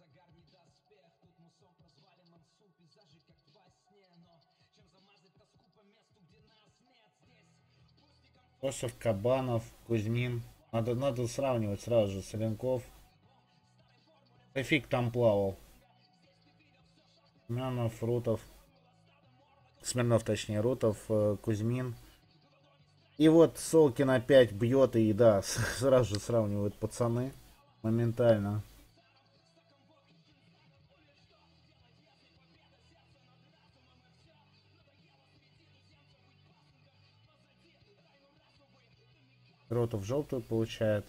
Косов, Кабанов, Кузьмин. Надо, надо сравнивать сразу же. Соленков. Фиг там плавал. Смирнов, Рутов. Смирнов, точнее, Рутов, э, Кузьмин. И вот Солкин опять бьет, и да, сразу же сравнивают пацаны. Моментально. Ротов желтую получает.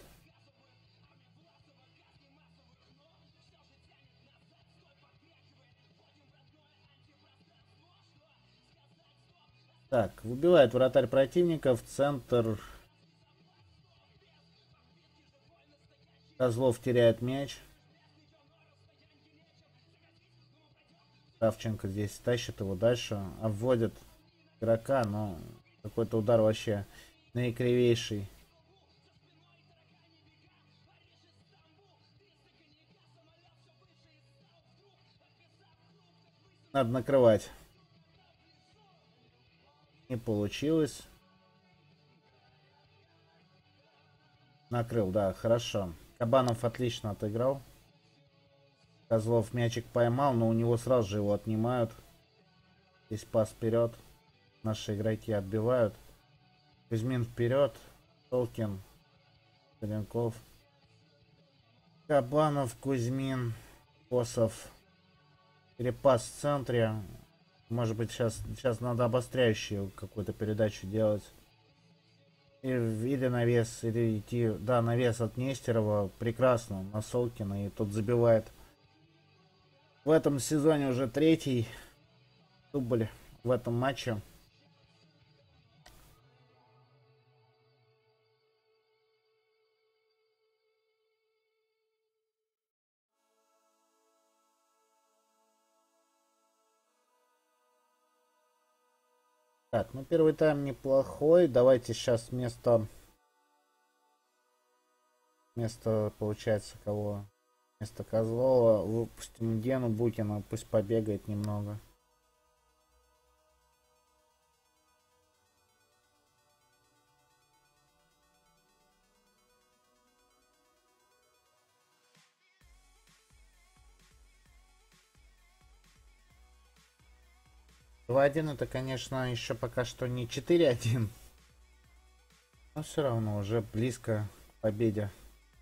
Так, выбивает вратарь противника в центр. Козлов теряет мяч. Савченко здесь тащит его дальше. Обводит игрока, но какой-то удар вообще наикривейший. Надо накрывать. Не получилось. Накрыл, да, хорошо. Кабанов отлично отыграл. Козлов мячик поймал, но у него сразу же его отнимают. Здесь пас вперед. Наши игроки отбивают. Кузьмин вперед. Солкин. Соленков. Кабанов, Кузьмин. Косов. Перепас в центре. Может быть, сейчас, сейчас надо обостряющую какую-то передачу делать. И, или навес, или идти. Да, навес от Нестерова. Прекрасно. На Солкина. И тот забивает. В этом сезоне уже третий дубль в этом матче. Так, ну первый тайм неплохой. Давайте сейчас вместо... Вместо, получается, кого? Вместо Козлова выпустим Гену Букина. Пусть побегает немного. два один это, конечно, еще пока что не четыре один. Но все равно уже близко к победе.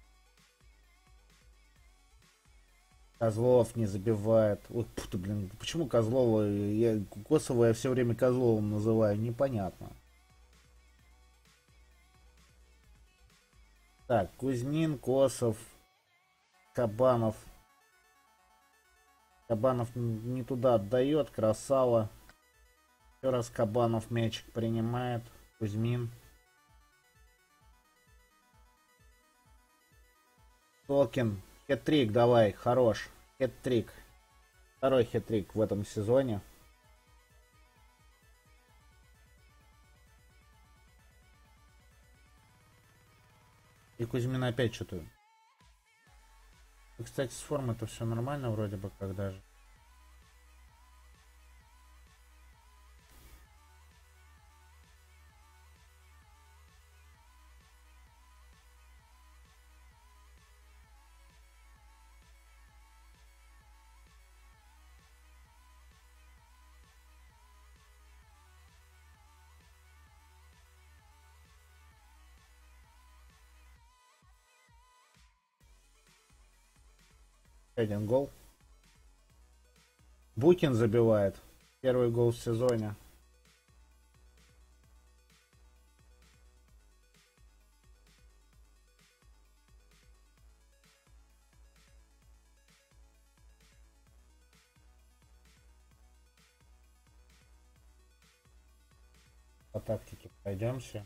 Козлов не забивает. Ой, пфу, блин, почему Козлова? Я Косова я все время Козловым называю, непонятно. Так, Кузьмин, Косов, Кабанов. Кабанов не туда отдает, красава. Еще раз Кабанов мячик принимает. Кузьмин. Солкин. Хет-трик давай, хорош. Хет-трик. Второй хет-трик в этом сезоне. И Кузьмин опять что-то. Кстати, с формой-то все нормально вроде бы, как даже. Один гол. Букин забивает. Первый гол в сезоне. По тактике пройдемся.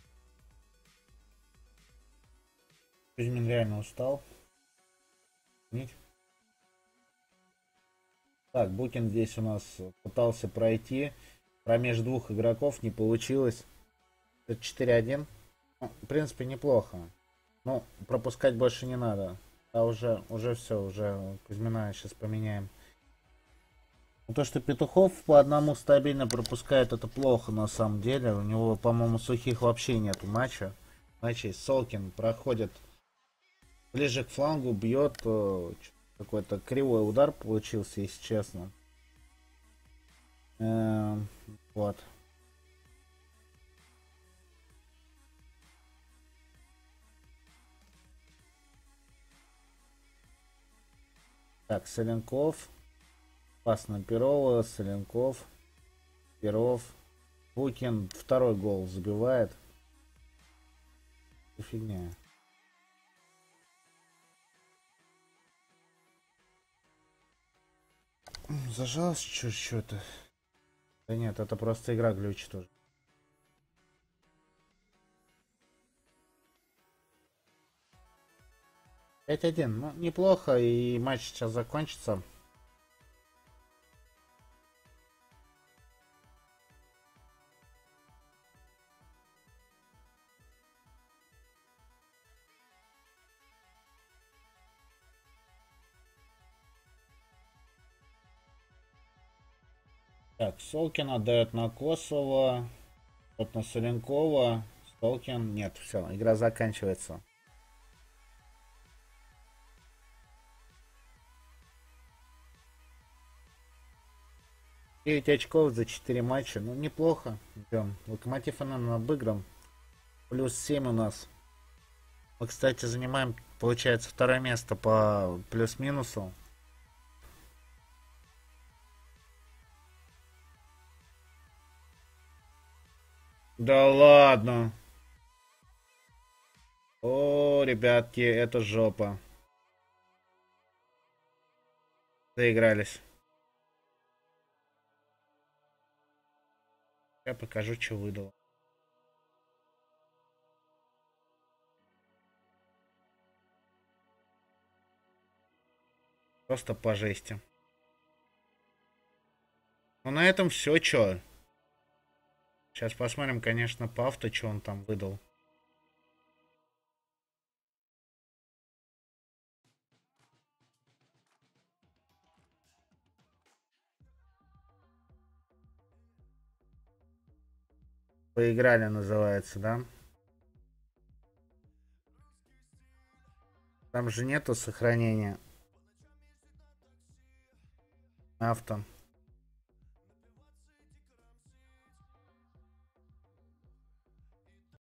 Кузьмин реально устал. Нет? Так, Букин здесь у нас пытался пройти. Промеж двух игроков не получилось. Это четыре один. Ну, в принципе, неплохо. Ну, пропускать больше не надо. А уже, уже все, уже Кузьмина сейчас поменяем. То, что Петухов по одному стабильно пропускает, это плохо на самом деле. У него, по-моему, сухих вообще нету матча. Матчей Солкин проходит ближе к флангу, бьет. Какой-то кривой удар получился, если честно. Эм, вот. Так, Соленков. Пас на Перова, Соленков, Перов, Букин второй гол забивает. Фигня. Зажалось что-то. Да нет, это просто игра глючит уже. пять один. Ну, неплохо, и матч сейчас закончится. Так, Солкин отдает на Косова. Вот на Соленкова. Солкин. Нет, все, игра заканчивается. девять очков за четыре матча. Ну, неплохо. Идем. Локомотив эн обыгран. Плюс семь у нас. Мы, кстати, занимаем, получается, второе место по плюс-минусу. Да ладно. О, ребятки, это жопа. Заигрались. Я покажу, что выдал. Просто по жести. Ну на этом все, чё. Сейчас посмотрим, конечно, по авто, что он там выдал. Поиграли, называется, да? Там же нету сохранения авто.